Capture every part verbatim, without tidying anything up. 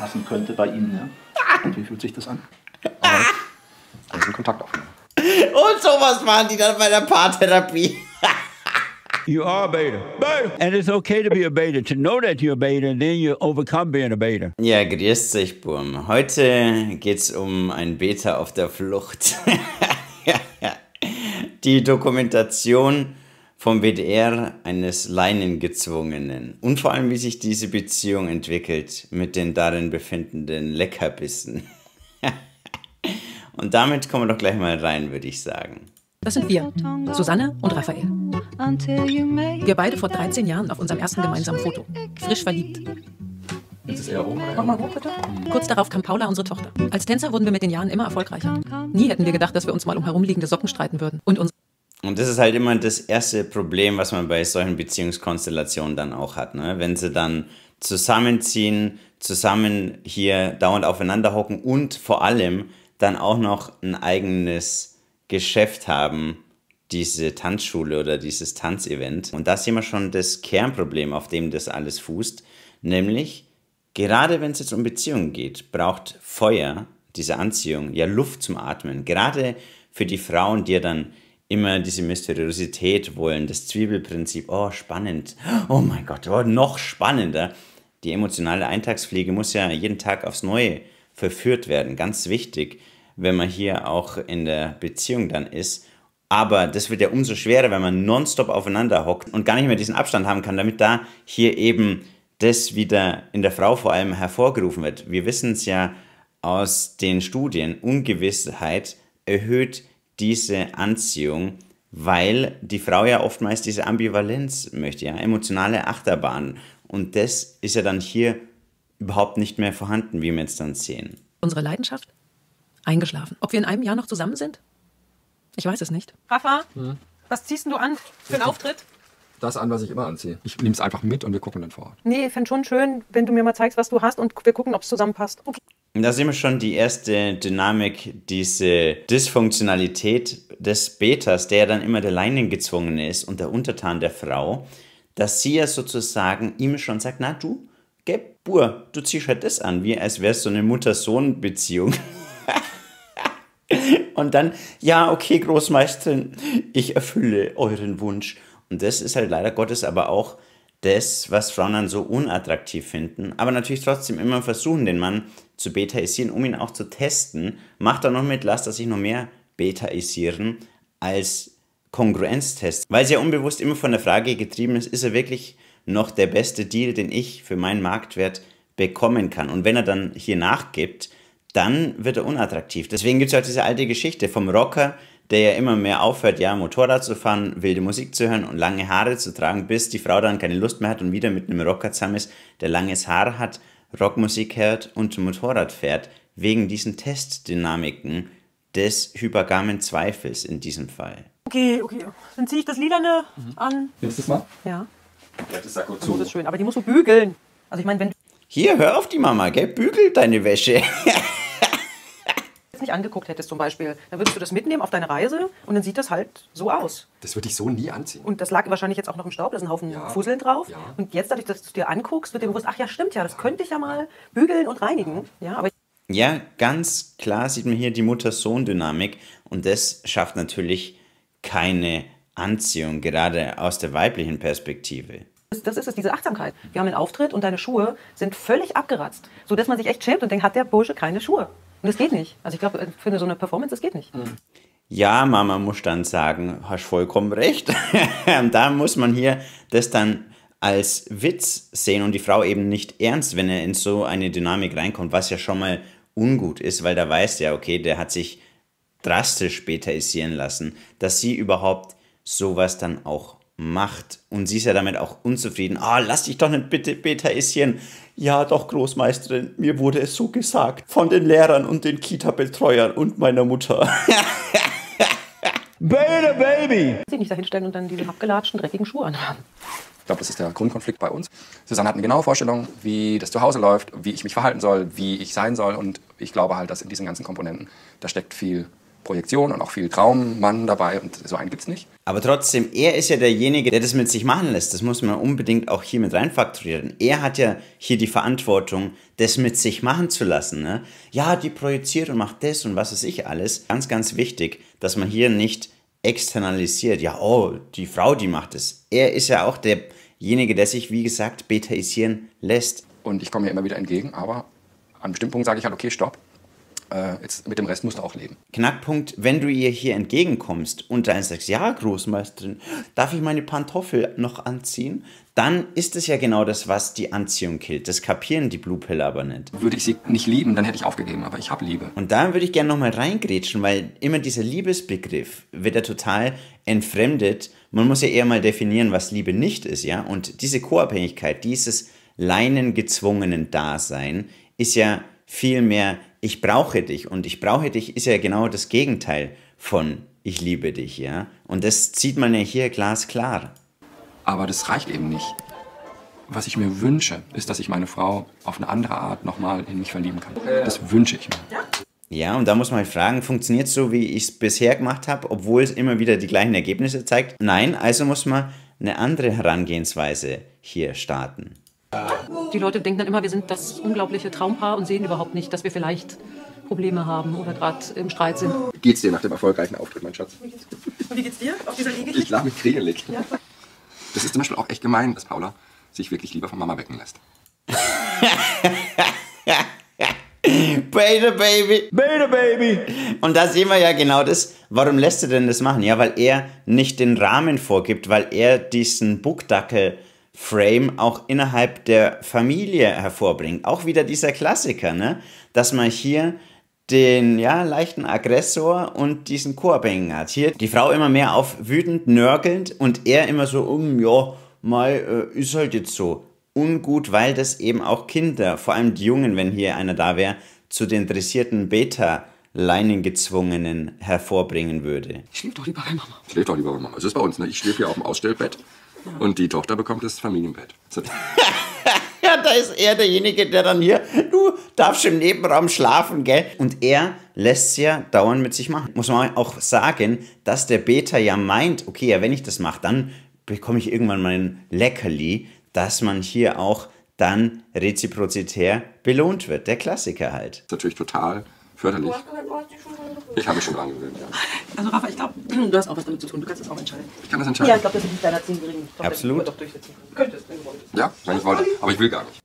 passen könnte bei Ihnen. Ja? Und wie fühlt sich das an? Aber da ist ein Kontakt aufgenommen. Und sowas machen die dann bei der Paartherapie. You are a beta. Beta. And it's okay to be a beta. To know that you're a beta, and then you overcome being a beta. Ja, grüß dich, Burm. Heute geht's um ein Beta auf der Flucht. Die Dokumentation vom W D R eines Leinengezwungenen. Und vor allem, wie sich diese Beziehung entwickelt mit den darin befindenden Leckerbissen. Und damit kommen wir doch gleich mal rein, würde ich sagen. Das sind wir, Susanne und Raphael. Wir beide vor dreizehn Jahren auf unserem ersten gemeinsamen Foto. Frisch verliebt. Ist es eher hoch? Mach mal hoch, bitte. Kurz darauf kam Paula, unsere Tochter. Als Tänzer wurden wir mit den Jahren immer erfolgreicher. Nie hätten wir gedacht, dass wir uns mal um herumliegende Socken streiten würden. Und uns Und das ist halt immer das erste Problem, was man bei solchen Beziehungskonstellationen dann auch hat. Ne? Wenn sie dann zusammenziehen, zusammen hier dauernd aufeinander hocken und vor allem dann auch noch ein eigenes Geschäft haben, diese Tanzschule oder dieses Tanzevent. Und da sehen wir schon das Kernproblem, auf dem das alles fußt, nämlich gerade wenn es jetzt um Beziehungen geht, braucht Feuer, diese Anziehung, ja Luft zum Atmen. Gerade für die Frauen, die ja dann immer diese Mysteriosität wollen, das Zwiebelprinzip, oh spannend, oh mein Gott, oh, noch spannender. Die emotionale Eintagspflege muss ja jeden Tag aufs Neue verführt werden, ganz wichtig, wenn man hier auch in der Beziehung dann ist. Aber das wird ja umso schwerer, wenn man nonstop aufeinander hockt und gar nicht mehr diesen Abstand haben kann, damit da hier eben das wieder in der Frau vor allem hervorgerufen wird. Wir wissen es ja aus den Studien, Ungewissheit erhöht diese Anziehung, weil die Frau ja oftmals diese Ambivalenz möchte, ja, emotionale Achterbahn. Und das ist ja dann hier überhaupt nicht mehr vorhanden, wie wir jetzt dann sehen. unsere Leidenschaft? Eingeschlafen. Ob wir in einem Jahr noch zusammen sind? Ich weiß es nicht. Rafa, hm? Was ziehst du an für einen Auftritt? Das an, was ich immer anziehe. Ich nehme es einfach mit und wir gucken dann vor Ort. Nee, ich fände schon schön, wenn du mir mal zeigst, was du hast und wir gucken, ob es zusammenpasst. Okay. Da sehen wir schon die erste Dynamik, diese Dysfunktionalität des Betas, der ja dann immer der Leinengezwungene ist und der Untertan der Frau, dass sie ja sozusagen ihm schon sagt, na du, geh, Bur, du ziehst halt das an, wie als wäre es so eine Mutter-Sohn-Beziehung. Und dann, ja, okay, Großmeisterin, ich erfülle euren Wunsch. Und das ist halt leider Gottes aber auch das, was Frauen dann so unattraktiv finden. Aber natürlich trotzdem immer versuchen, den Mann zu betaisieren, um ihn auch zu testen. Macht er noch mit, lasst er sich noch mehr betaisieren als Kongruenztest. Weil sie ja unbewusst immer von der Frage getrieben ist, ist er wirklich noch der beste Deal, den ich für meinen Marktwert bekommen kann. Und wenn er dann hier nachgibt, dann wird er unattraktiv. Deswegen gibt es auch diese alte Geschichte vom Rocker, der ja immer mehr aufhört, ja, Motorrad zu fahren, wilde Musik zu hören und lange Haare zu tragen, bis die Frau dann keine Lust mehr hat und wieder mit einem Rocker zusammen ist, der langes Haar hat, Rockmusik hört und Motorrad fährt, wegen diesen Testdynamiken des hypergamen Zweifels in diesem Fall. Okay, okay. Dann ziehe ich das Lilane mhm. an. Willst du das mal? Ja. Ja, das ist gut so. Das ist schön, aber die musst du bügeln. Also ich meine, wenn du Hier, hör auf die Mama, gell? Bügel deine Wäsche. nicht angeguckt hättest zum Beispiel, dann würdest du das mitnehmen auf deine Reise und dann sieht das halt so aus. Das würde ich so nie anziehen. Und das lag wahrscheinlich jetzt auch noch im Staub, da ist ein Haufen ja. Fusseln drauf. Ja. Und jetzt, dadurch, dass du es dir anguckst, wird dir bewusst, ach ja, stimmt ja, das könnte ich ja mal bügeln und reinigen. Ja, aber ja, ganz klar sieht man hier die Mutter-Sohn-Dynamik und das schafft natürlich keine Anziehung, gerade aus der weiblichen Perspektive. Das ist es, diese Achtsamkeit. Wir haben einen Auftritt und deine Schuhe sind völlig abgeratzt, sodass man sich echt schämt und denkt, hat der Bursche keine Schuhe? Und das geht nicht. Also ich glaube, für so eine Performance, das geht nicht. Ja, Mama muss dann sagen, hast vollkommen recht. Da muss man hier das dann als Witz sehen und die Frau eben nicht ernst, wenn er in so eine Dynamik reinkommt, was ja schon mal ungut ist, weil da weiß ja, okay, der hat sich drastisch betaisieren lassen, dass sie überhaupt sowas dann auch macht. Und sie ist ja damit auch unzufrieden. Ah, lass dich doch nicht bitte betaisieren. Ja, doch, Großmeisterin, mir wurde es so gesagt. Von den Lehrern und den Kita-Betreuern und meiner Mutter. Beta, Baby! Sie nicht dahinstellen und dann diese abgelatschten, dreckigen Schuhe anhaben. Ich glaube, das ist der Grundkonflikt bei uns. Susanne hat eine genaue Vorstellung, wie das zu Hause läuft, wie ich mich verhalten soll, wie ich sein soll. Und ich glaube halt, dass in diesen ganzen Komponenten, da steckt viel Projektion und auch viel Traummann dabei und so einen gibt's nicht. Aber trotzdem, er ist ja derjenige, der das mit sich machen lässt. Das muss man unbedingt auch hier mit reinfaktorieren. Er hat ja hier die Verantwortung, das mit sich machen zu lassen. Ne? Ja, die projiziert und macht das und was weiß ich alles. Ganz, ganz wichtig, dass man hier nicht externalisiert. Ja, oh, die Frau, die macht es. Er ist ja auch derjenige, der sich, wie gesagt, betaisieren lässt. Und ich komme mir immer wieder entgegen, aber an bestimmten Punkten sage ich halt, okay, stopp. Jetzt mit dem Rest musst du auch leben. Knackpunkt, wenn du ihr hier entgegenkommst und dann sagst, ja, Großmeisterin, darf ich meine Pantoffel noch anziehen? Dann ist es ja genau das, was die Anziehung killt. Das kapieren die Blue Pill aber nicht. Würde ich sie nicht lieben, dann hätte ich aufgegeben, aber ich habe Liebe. Und da würde ich gerne nochmal reingrätschen, weil immer dieser Liebesbegriff wird ja total entfremdet. Man muss ja eher mal definieren, was Liebe nicht ist, ja? Und diese Co-Abhängigkeit, dieses leinengezwungenen Dasein ist ja viel mehr ich brauche dich und ich brauche dich ist ja genau das Gegenteil von ich liebe dich, ja. Und das sieht man ja hier glasklar. Aber das reicht eben nicht. Was ich mir wünsche, ist, dass ich meine Frau auf eine andere Art nochmal in mich verlieben kann. Das wünsche ich mir. Ja, und da muss man halt fragen, funktioniert es so, wie ich es bisher gemacht habe, obwohl es immer wieder die gleichen Ergebnisse zeigt? Nein, also muss man eine andere Herangehensweise hier starten. Die Leute denken dann immer, wir sind das unglaubliche Traumpaar und sehen überhaupt nicht, dass wir vielleicht Probleme haben oder gerade im Streit sind. Wie geht's dir nach dem erfolgreichen Auftritt, mein Schatz? Mir geht's gut. Und wie geht's dir auf dieser Liege? Ich lag mich kriegelig. Ja. Das ist zum Beispiel auch echt gemein, dass Paula sich wirklich lieber von Mama wecken lässt. Beta Baby. Beta Baby. Und da sehen wir ja genau das. Warum lässt er denn das machen? Ja, weil er nicht den Rahmen vorgibt, weil er diesen Buckdackel Frame auch innerhalb der Familie hervorbringt. Auch wieder dieser Klassiker, ne? Dass man hier den ja, leichten Aggressor und diesen Co-Abhängigen hat. Hier die Frau immer mehr auf wütend, nörgelnd und er immer so, um, ja, mal, äh, ist halt jetzt so. Ungut, weil das eben auch Kinder, vor allem die Jungen, wenn hier einer da wäre, zu den dressierten Beta-Leinengezwungenen hervorbringen würde. Ich schläft doch lieber bei Mama. Ich schläft doch lieber bei Mama. Es ist bei uns, ne? Ich schläfe hier auf dem Ausstellbett. Und die Tochter bekommt das Familienbett. Ja, da ist er derjenige, der dann hier, du darfst im Nebenraum schlafen, gell? Und er lässt es ja dauernd mit sich machen. Muss man auch sagen, dass der Beta ja meint, okay, ja, wenn ich das mache, dann bekomme ich irgendwann mein Leckerli, dass man hier auch dann reziprozitär belohnt wird. Der Klassiker halt. Das ist natürlich total förderlich. Ich habe mich schon dran gewöhnt, ja. Also Rafa, ich glaube, du hast auch was damit zu tun. Du kannst das auch entscheiden. Ich kann das entscheiden? Ja, ich glaube, das ist nicht deiner zehnjährigen Tochter. Absolut. Die du doch durchsetzen kannst. Du könntest, wenn du wolltest. Ja, wenn ich wollte. Aber ich will gar nicht.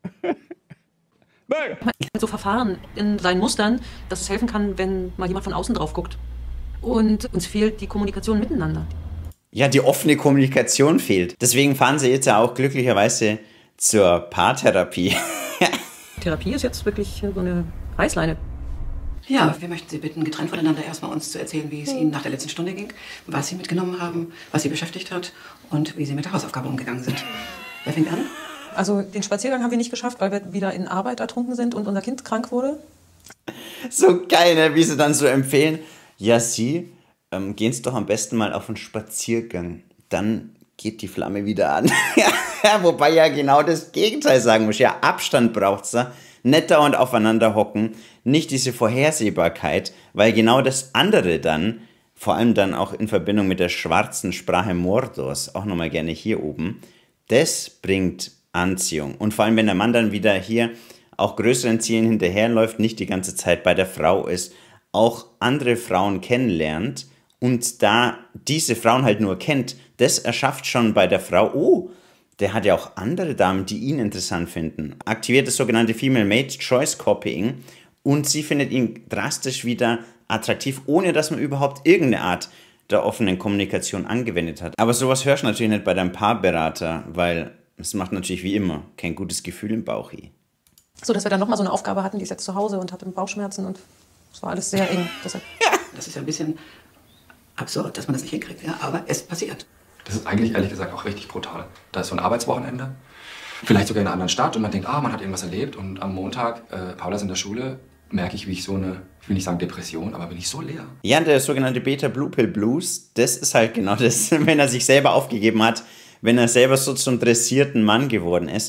So Verfahren in seinen Mustern, dass es helfen kann, wenn mal jemand von außen drauf guckt. Und uns fehlt die Kommunikation miteinander. Ja, die offene Kommunikation fehlt. Deswegen fahren sie jetzt ja auch glücklicherweise zur Paartherapie. Therapie ist jetzt wirklich so eine Reißleine. Ja, wir möchten Sie bitten, getrennt voneinander erstmal uns zu erzählen, wie es Ihnen nach der letzten Stunde ging, was Sie mitgenommen haben, was Sie beschäftigt hat und wie Sie mit der Hausaufgabe umgegangen sind. Wer fängt an? Also den Spaziergang haben wir nicht geschafft, weil wir wieder in Arbeit ertrunken sind und unser Kind krank wurde. So geil, ne? Wie sie dann so empfehlen. Ja, Sie, ähm, gehen Sie doch am besten mal auf einen Spaziergang. Dann geht die Flamme wieder an. Wobei ja genau das Gegenteil sagen muss. Ja, Abstand braucht's da. Nicht dauernd aufeinander hocken, nicht diese Vorhersehbarkeit, weil genau das andere dann, vor allem dann auch in Verbindung mit der schwarzen Sprache Mordors, auch nochmal gerne hier oben, das bringt Anziehung. Und vor allem, wenn der Mann dann wieder hier auch größeren Zielen hinterherläuft, nicht die ganze Zeit bei der Frau ist, auch andere Frauen kennenlernt und da diese Frauen halt nur kennt, das erschafft schon bei der Frau, oh, der hat ja auch andere Damen, die ihn interessant finden. Aktiviert das sogenannte Female Mate Choice Copying und sie findet ihn drastisch wieder attraktiv, ohne dass man überhaupt irgendeine Art der offenen Kommunikation angewendet hat. Aber sowas hörst du natürlich nicht bei deinem Paarberater, weil es macht natürlich wie immer kein gutes Gefühl im Bauch hier. So, dass wir dann nochmal so eine Aufgabe hatten, die ist jetzt zu Hause und hatte Bauchschmerzen und es war alles sehr eng. Deshalb. Das ist ja ein bisschen absurd, dass man das nicht hinkriegt, ja, aber es passiert. Das ist eigentlich ehrlich gesagt auch richtig brutal. Da ist so ein Arbeitswochenende, vielleicht sogar in einer anderen Stadt und man denkt, ah, man hat irgendwas erlebt und am Montag, äh, Paula ist in der Schule, merke ich, wie ich so eine, ich will nicht sagen Depression, aber bin ich so leer. Ja, der sogenannte Beta Blue Pill Blues, das ist halt genau das, wenn er sich selber aufgegeben hat, wenn er selber so zum dressierten Mann geworden ist,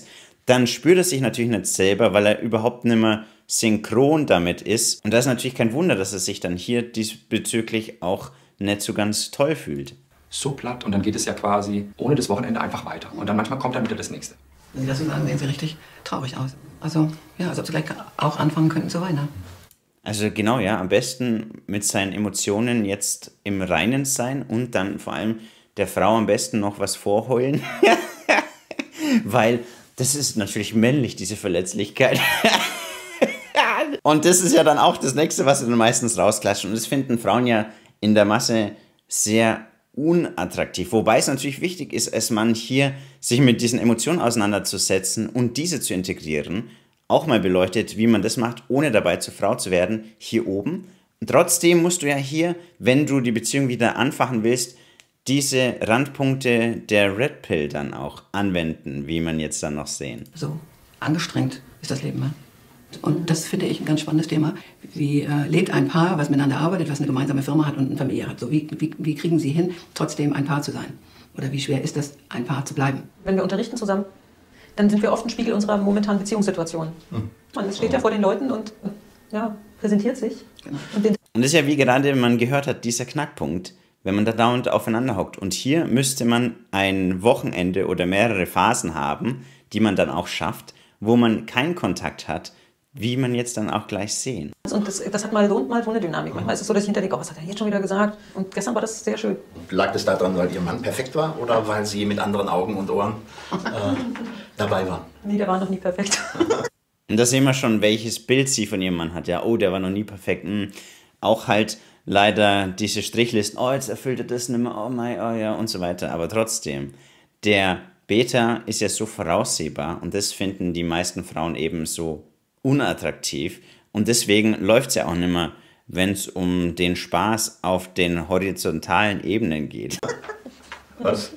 dann spürt er sich natürlich nicht selber, weil er überhaupt nicht mehr synchron damit ist. Und da ist natürlich kein Wunder, dass er sich dann hier diesbezüglich auch nicht so ganz toll fühlt. So platt und dann geht es ja quasi ohne das Wochenende einfach weiter. Und dann manchmal kommt dann wieder das Nächste. Wenn Sie das so sagen, sehen Sie richtig traurig aus. Also, ja, als ob Sie gleich auch anfangen könnten zu weinen. Also genau, ja, am besten mit seinen Emotionen jetzt im Reinen sein und dann vor allem der Frau am besten noch was vorheulen. Weil das ist natürlich männlich, diese Verletzlichkeit. Und das ist ja dann auch das Nächste, was sie dann meistens rausklatschen. Und das finden Frauen ja in der Masse sehr unattraktiv. Wobei es natürlich wichtig ist, als Mann hier sich mit diesen Emotionen auseinanderzusetzen und diese zu integrieren. Auch mal beleuchtet, wie man das macht, ohne dabei zur Frau zu werden, hier oben. Und trotzdem musst du ja hier, wenn du die Beziehung wieder anfachen willst, diese Randpunkte der Red Pill dann auch anwenden, wie man jetzt dann noch sehen. So angestrengt ist das Leben, ne? Und das finde ich ein ganz spannendes Thema. Wie äh, lebt ein Paar, was miteinander arbeitet, was eine gemeinsame Firma hat und eine Familie hat? So, wie, wie, wie kriegen sie hin, trotzdem ein Paar zu sein? Oder wie schwer ist es, ein Paar zu bleiben? Wenn wir unterrichten zusammen, dann sind wir oft ein Spiegel unserer momentanen Beziehungssituation. Mhm. Man steht ja vor den Leuten und ja, präsentiert sich. Genau. Und, den und das ist ja, wie gerade man gehört hat, dieser Knackpunkt, wenn man da dauernd aufeinander hockt. Und hier müsste man ein Wochenende oder mehrere Phasen haben, die man dann auch schafft, wo man keinen Kontakt hat, wie man jetzt dann auch gleich sehen. Und das, das hat mal so und mal so eine Dynamik. Manchmal ist es so, dass ich hinterher denke, oh, was hat er jetzt schon wieder gesagt? Und gestern war das sehr schön. Lag das daran, weil Ihr Mann perfekt war oder weil Sie mit anderen Augen und Ohren äh, dabei waren? Nee, der war noch nie perfekt. Und da sehen wir schon, welches Bild sie von ihrem Mann hat. Ja, oh, der war noch nie perfekt. Hm. Auch halt leider diese Strichlisten, oh, jetzt erfüllt er das nicht mehr, oh mein, oh ja, und so weiter. Aber trotzdem, der Beta ist ja so voraussehbar und das finden die meisten Frauen eben so unattraktiv. Und deswegen läuft es ja auch nicht mehr, wenn es um den Spaß auf den horizontalen Ebenen geht. Was?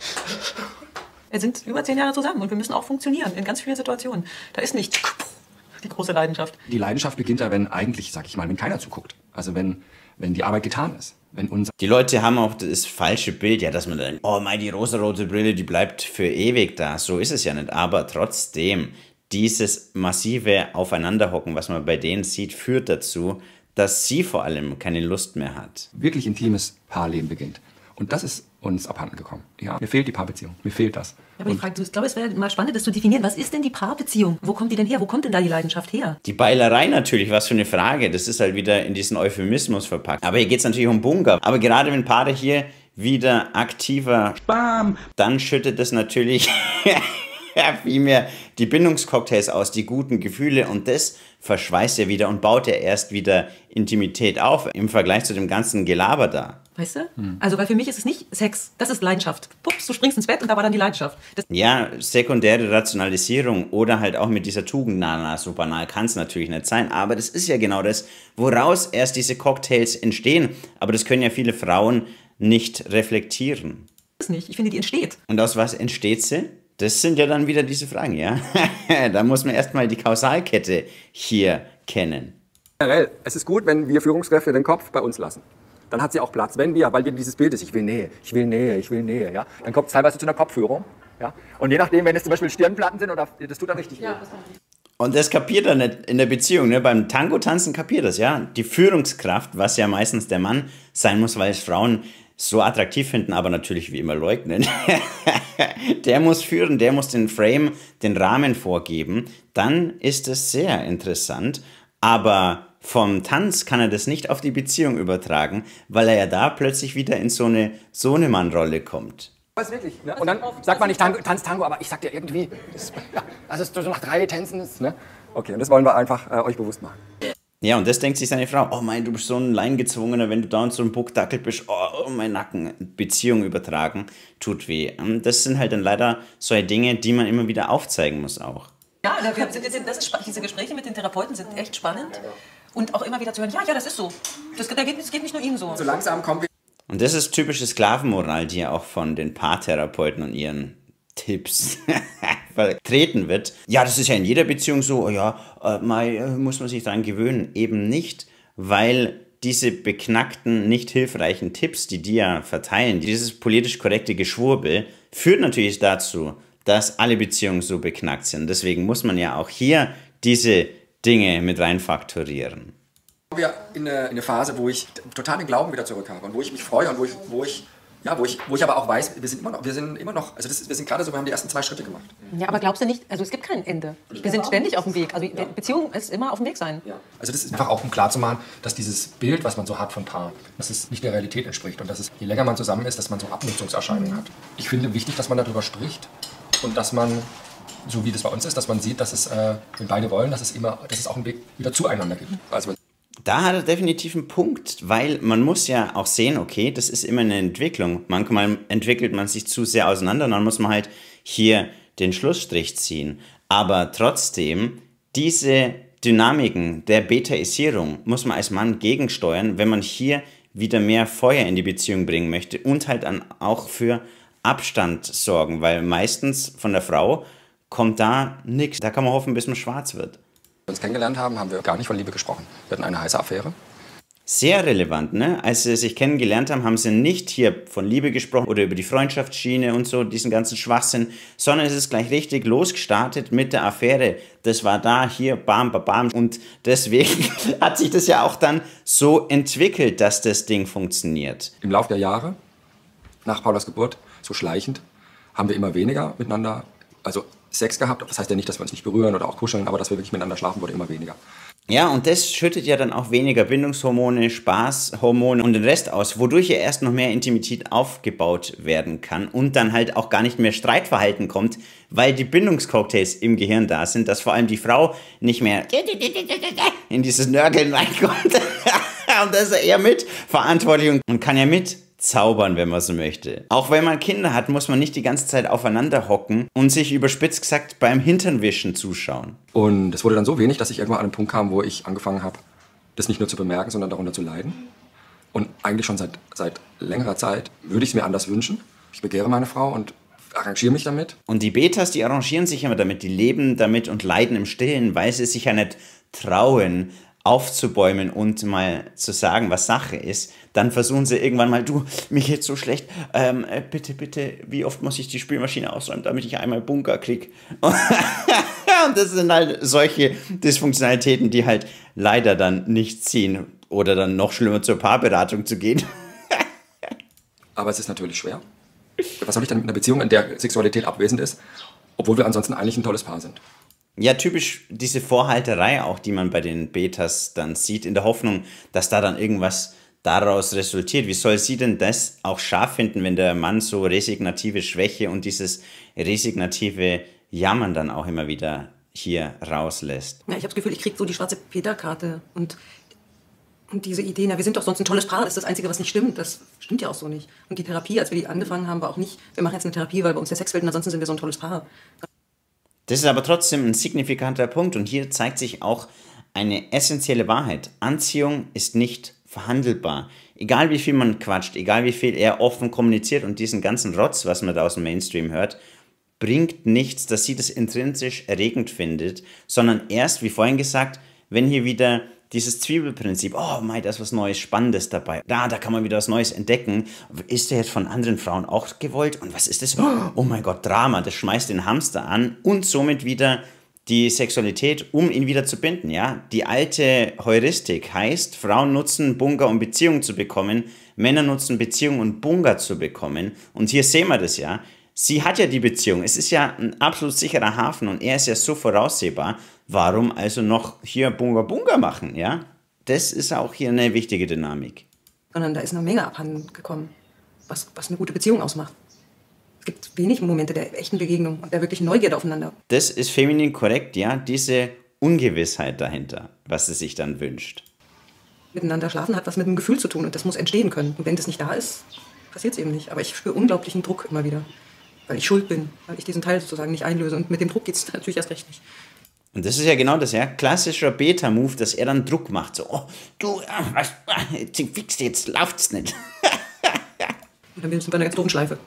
Wir sind über zehn Jahre zusammen und wir müssen auch funktionieren in ganz vielen Situationen. Da ist nicht die große Leidenschaft. Die Leidenschaft beginnt ja, wenn eigentlich, sag ich mal, wenn keiner zuguckt. Also wenn, wenn die Arbeit getan ist. Wenn unser die Leute haben auch das falsche Bild, ja, dass man dann, oh mein, die rosarote Brille, die bleibt für ewig da. So ist es ja nicht. Aber trotzdem, dieses massive Aufeinanderhocken, was man bei denen sieht, führt dazu, dass sie vor allem keine Lust mehr hat. wirklich intimes Paarleben beginnt. Und das ist uns abhanden gekommen. Ja, mir fehlt die Paarbeziehung. Mir fehlt das. Ja, aber ich, frage, ich glaube, es wäre mal spannend, das zu definieren. Was ist denn die Paarbeziehung? Wo kommt die denn her? Wo kommt denn da die Leidenschaft her? Die Beilerei natürlich, was für eine Frage. Das ist halt wieder in diesen Euphemismus verpackt. Aber hier geht es natürlich um Bunker. Aber gerade wenn Paare hier wieder aktiver Bam, dann schüttet das natürlich viel mehr die Bindungscocktails aus, die guten Gefühle, und das verschweißt ja wieder und baut ja erst wieder Intimität auf im Vergleich zu dem ganzen Gelaber da. Weißt du? Hm. Also, weil für mich ist es nicht Sex, das ist Leidenschaft. Pups, du springst ins Bett und da war dann die Leidenschaft. Das ja, sekundäre Rationalisierung oder halt auch mit dieser Tugend, na, na, so banal kann es natürlich nicht sein, aber das ist ja genau das, woraus erst diese Cocktails entstehen. Aber das können ja viele Frauen nicht reflektieren. Das nicht, ich finde, die entsteht. Und aus was entsteht sie? Das sind ja dann wieder diese Fragen, ja? Da muss man erstmal die Kausalkette hier kennen. Generell, es ist gut, wenn wir Führungskräfte den Kopf bei uns lassen. Dann hat sie auch Platz. Wenn wir, weil wir dieses Bild ist, ich will Nähe, ich will Nähe, ich will Nähe, ja, dann kommt es teilweise zu einer Kopfführung. Ja? Und je nachdem, wenn es zum Beispiel Stirnplatten sind, oder, das tut dann richtig ja, weh. Und das kapiert er nicht in der Beziehung. Ne? Beim Tango-Tanzen kapiert das, ja. Die Führungskraft, was ja meistens der Mann sein muss, weil es Frauen so attraktiv finden, aber natürlich wie immer leugnen. Der muss führen, der muss den Frame, den Rahmen vorgeben. Dann ist es sehr interessant. Aber vom Tanz kann er das nicht auf die Beziehung übertragen, weil er ja da plötzlich wieder in so eine Sohnemann-Rolle kommt. Das wirklich, ne? Und dann sagt man nicht Tango, Tanz Tango, aber ich sag dir irgendwie, das, ja, das ist so nach drei Tänzen. Ist, ne? Okay, und das wollen wir einfach äh, euch bewusst machen. Ja, und das denkt sich seine Frau, oh mein, du bist so ein Leingezwungener, wenn du da und so ein Buckdackel bist, oh, oh mein Nacken, Beziehung übertragen, tut weh. Und das sind halt dann leider solche Dinge, die man immer wieder aufzeigen muss auch. Ja, das ist, diese Gespräche mit den Therapeuten sind echt spannend. Und auch immer wieder zu hören, ja, ja, das ist so. Das, das, geht, das geht nicht nur Ihnen so. So langsam kommen wir. Und das ist typische Sklavenmoral, die ja auch von den Paartherapeuten und ihren Tipps vertreten wird. Ja, das ist ja in jeder Beziehung so, oh ja, äh, mal äh, muss man sich daran gewöhnen. Eben nicht, weil diese beknackten, nicht hilfreichen Tipps, die die ja verteilen, dieses politisch korrekte Geschwurbel, führt natürlich dazu, dass alle Beziehungen so beknackt sind. Deswegen muss man ja auch hier diese Dinge mit rein faktorieren. Wir in eine, in eine Phase, wo ich total den Glauben wieder zurück habe und wo ich mich freue und wo ich, wo ich, ja, wo ich, wo ich aber auch weiß, wir sind immer noch, wir sind immer noch, also das ist, wir sind gerade so, wir haben die ersten zwei Schritte gemacht. Ja, aber glaubst du nicht, also es gibt kein Ende. Wir sind ständig auf dem Weg. Also ja. Beziehung ist immer auf dem Weg sein. Ja. Also das ist einfach auch, um klarzumachen, dass dieses Bild, was man so hat von Paar, dass es nicht der Realität entspricht und dass es, je länger man zusammen ist, dass man so Abnutzungserscheinungen hat. Ich finde wichtig, dass man darüber spricht und dass man, so wie das bei uns ist, dass man sieht, dass es, äh, wenn beide wollen, dass es immer, dass es auch einen Weg wieder zueinander gibt. Also da hat er definitiv einen Punkt, weil man muss ja auch sehen, okay, das ist immer eine Entwicklung. Manchmal entwickelt man sich zu sehr auseinander und dann muss man halt hier den Schlussstrich ziehen. Aber trotzdem, diese Dynamiken der Betaisierung muss man als Mann gegensteuern, wenn man hier wieder mehr Feuer in die Beziehung bringen möchte und halt dann auch für Abstand sorgen, weil meistens von der Frau kommt da nichts. Da kann man hoffen, bis man schwarz wird. wir uns kennengelernt haben, haben wir gar nicht von Liebe gesprochen. Wir hatten eine heiße Affäre. Sehr relevant, ne? Als sie sich kennengelernt haben, haben sie nicht hier von Liebe gesprochen oder über die Freundschaftsschiene und so, diesen ganzen Schwachsinn, sondern es ist gleich richtig losgestartet mit der Affäre. Das war da, hier, bam, bam, bam. Und deswegen hat sich das ja auch dann so entwickelt, dass das Ding funktioniert. Im Laufe der Jahre, nach Paulas Geburt, so schleichend, haben wir immer weniger miteinander, also Sex gehabt. Das heißt ja nicht, dass wir uns nicht berühren oder auch kuscheln, aber dass wir wirklich miteinander schlafen, wurde immer weniger. Ja, und das schüttet ja dann auch weniger Bindungshormone, Spaßhormone und den Rest aus, wodurch ja erst noch mehr Intimität aufgebaut werden kann und dann halt auch gar nicht mehr Streitverhalten kommt, weil die Bindungscocktails im Gehirn da sind, dass vor allem die Frau nicht mehr in dieses Nörgeln reinkommt. Und das ist er eher mit verantwortlich und kann ja mit zaubern, wenn man so möchte. Auch wenn man Kinder hat, muss man nicht die ganze Zeit aufeinander hocken und sich überspitzt gesagt beim Hinternwischen zuschauen. Und es wurde dann so wenig, dass ich irgendwann an einen Punkt kam, wo ich angefangen habe, das nicht nur zu bemerken, sondern darunter zu leiden. Und eigentlich schon seit, seit längerer Zeit würde ich es mir anders wünschen. Ich begehre meine Frau und arrangiere mich damit. Und die Betas, die arrangieren sich immer damit, die leben damit und leiden im Stillen, weil sie sich ja nicht trauen, aufzubäumen und mal zu sagen, was Sache ist. Dann versuchen sie irgendwann mal, du, mir geht's so schlecht, ähm, bitte, bitte, wie oft muss ich die Spülmaschine ausräumen, damit ich einmal Bunker krieg? Und das sind halt solche Dysfunktionalitäten, die halt leider dann nicht ziehen oder dann noch schlimmer zur Paarberatung zu gehen. Aber es ist natürlich schwer. Was soll ich dann mit einer Beziehung, in der Sexualität abwesend ist, obwohl wir ansonsten eigentlich ein tolles Paar sind? Ja, typisch diese Vorhalterei auch, die man bei den Betas dann sieht, in der Hoffnung, dass da dann irgendwas daraus resultiert. Wie soll sie denn das auch scharf finden, wenn der Mann so resignative Schwäche und dieses resignative Jammern dann auch immer wieder hier rauslässt? Ja, ich habe das Gefühl, ich kriege so die schwarze Peter-Karte und, und diese Idee, na, wir sind doch sonst ein tolles Paar, das ist das Einzige, was nicht stimmt. Das stimmt ja auch so nicht. Und die Therapie, als wir die angefangen haben, war auch nicht, wir machen jetzt eine Therapie, weil bei uns der Sex fehlt und ansonsten sind wir so ein tolles Paar. Das ist aber trotzdem ein signifikanter Punkt und hier zeigt sich auch eine essentielle Wahrheit. Anziehung ist nicht verhandelbar. Egal wie viel man quatscht, egal wie viel er offen kommuniziert und diesen ganzen Rotz, was man da aus dem Mainstream hört, bringt nichts, dass sie das intrinsisch erregend findet, sondern erst, wie vorhin gesagt, wenn hier wieder dieses Zwiebelprinzip, oh mei, da ist was Neues, Spannendes dabei. Da, da kann man wieder was Neues entdecken. Ist der jetzt von anderen Frauen auch gewollt? Und was ist das? Oh mein Gott, Drama, das schmeißt den Hamster an und somit wieder die Sexualität, um ihn wieder zu binden. Ja? Die alte Heuristik heißt, Frauen nutzen Bunga, um Beziehungen zu bekommen, Männer nutzen Beziehungen, um Bunga zu bekommen. Und hier sehen wir das ja. Sie hat ja die Beziehung. Es ist ja ein absolut sicherer Hafen und er ist ja so voraussehbar. Warum also noch hier Bunga Bunga machen, ja? Das ist auch hier eine wichtige Dynamik. Sondern da ist eine Menge abhanden gekommen, was, was eine gute Beziehung ausmacht. Es gibt wenig Momente der echten Begegnung und der wirklichen Neugierde aufeinander. Das ist feminin korrekt, ja? Diese Ungewissheit dahinter, was sie sich dann wünscht. Miteinander schlafen hat was mit dem Gefühl zu tun und das muss entstehen können. Und wenn das nicht da ist, passiert es eben nicht. Aber ich spüre unglaublichen Druck immer wieder, weil ich schuld bin, weil ich diesen Teil sozusagen nicht einlöse. Und mit dem Druck geht es natürlich erst recht nicht. Und das ist ja genau das, ja, klassischer Beta-Move, dass er dann Druck macht, so, oh, du, was, fix jetzt, läuft's nicht. Und dann bin ich bei einer ganz doofen Schleife.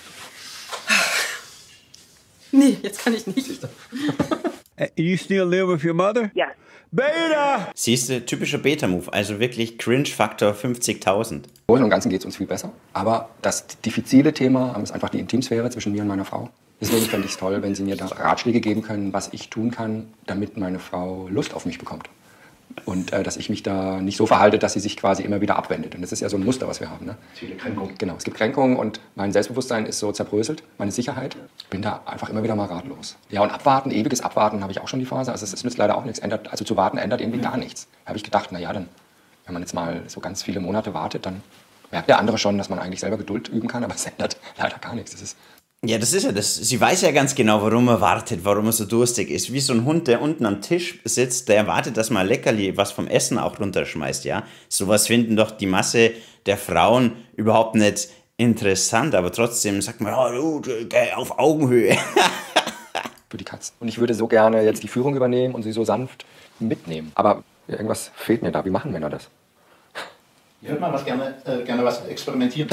Nee, jetzt kann ich nicht. You still live with your mother? Yes. Beta! Siehst du, typischer Beta-Move, also wirklich Cringe-Faktor fünfzigtausend. Im Großen und Ganzen geht es uns viel besser. Aber das diffizile Thema ist einfach die Intimsphäre zwischen mir und meiner Frau. Deswegen fände ich es toll, wenn Sie mir da Ratschläge geben können, was ich tun kann, damit meine Frau Lust auf mich bekommt. Und äh, dass ich mich da nicht so verhalte, dass sie sich quasi immer wieder abwendet. Und das ist ja so ein Muster, was wir haben. Ne? Viele Kränkungen. Genau, es gibt Kränkungen und mein Selbstbewusstsein ist so zerbröselt, meine Sicherheit. Ich bin da einfach immer wieder mal ratlos. Ja, und abwarten, ewiges Abwarten habe ich auch schon die Phase. Also es, es nützt leider auch nichts. Ändert, also zu warten ändert irgendwie gar nichts. Da habe ich gedacht, na ja, dann, wenn man jetzt mal so ganz viele Monate wartet, dann merkt der andere schon, dass man eigentlich selber Geduld üben kann, aber es ändert leider gar nichts. Das ist Ja, das ist ja das. Sie weiß ja ganz genau, warum er wartet, warum er so durstig ist. Wie so ein Hund, der unten am Tisch sitzt, der erwartet, dass man Leckerli, was vom Essen auch runterschmeißt, ja. Sowas finden doch die Masse der Frauen überhaupt nicht interessant, aber trotzdem sagt man, ja, du, geh auf Augenhöhe. für die Katze. Und ich würde so gerne jetzt die Führung übernehmen und sie so sanft mitnehmen. Aber irgendwas fehlt mir da. Wie machen Männer das? Ich würde mal was gerne, äh, gerne was experimentieren.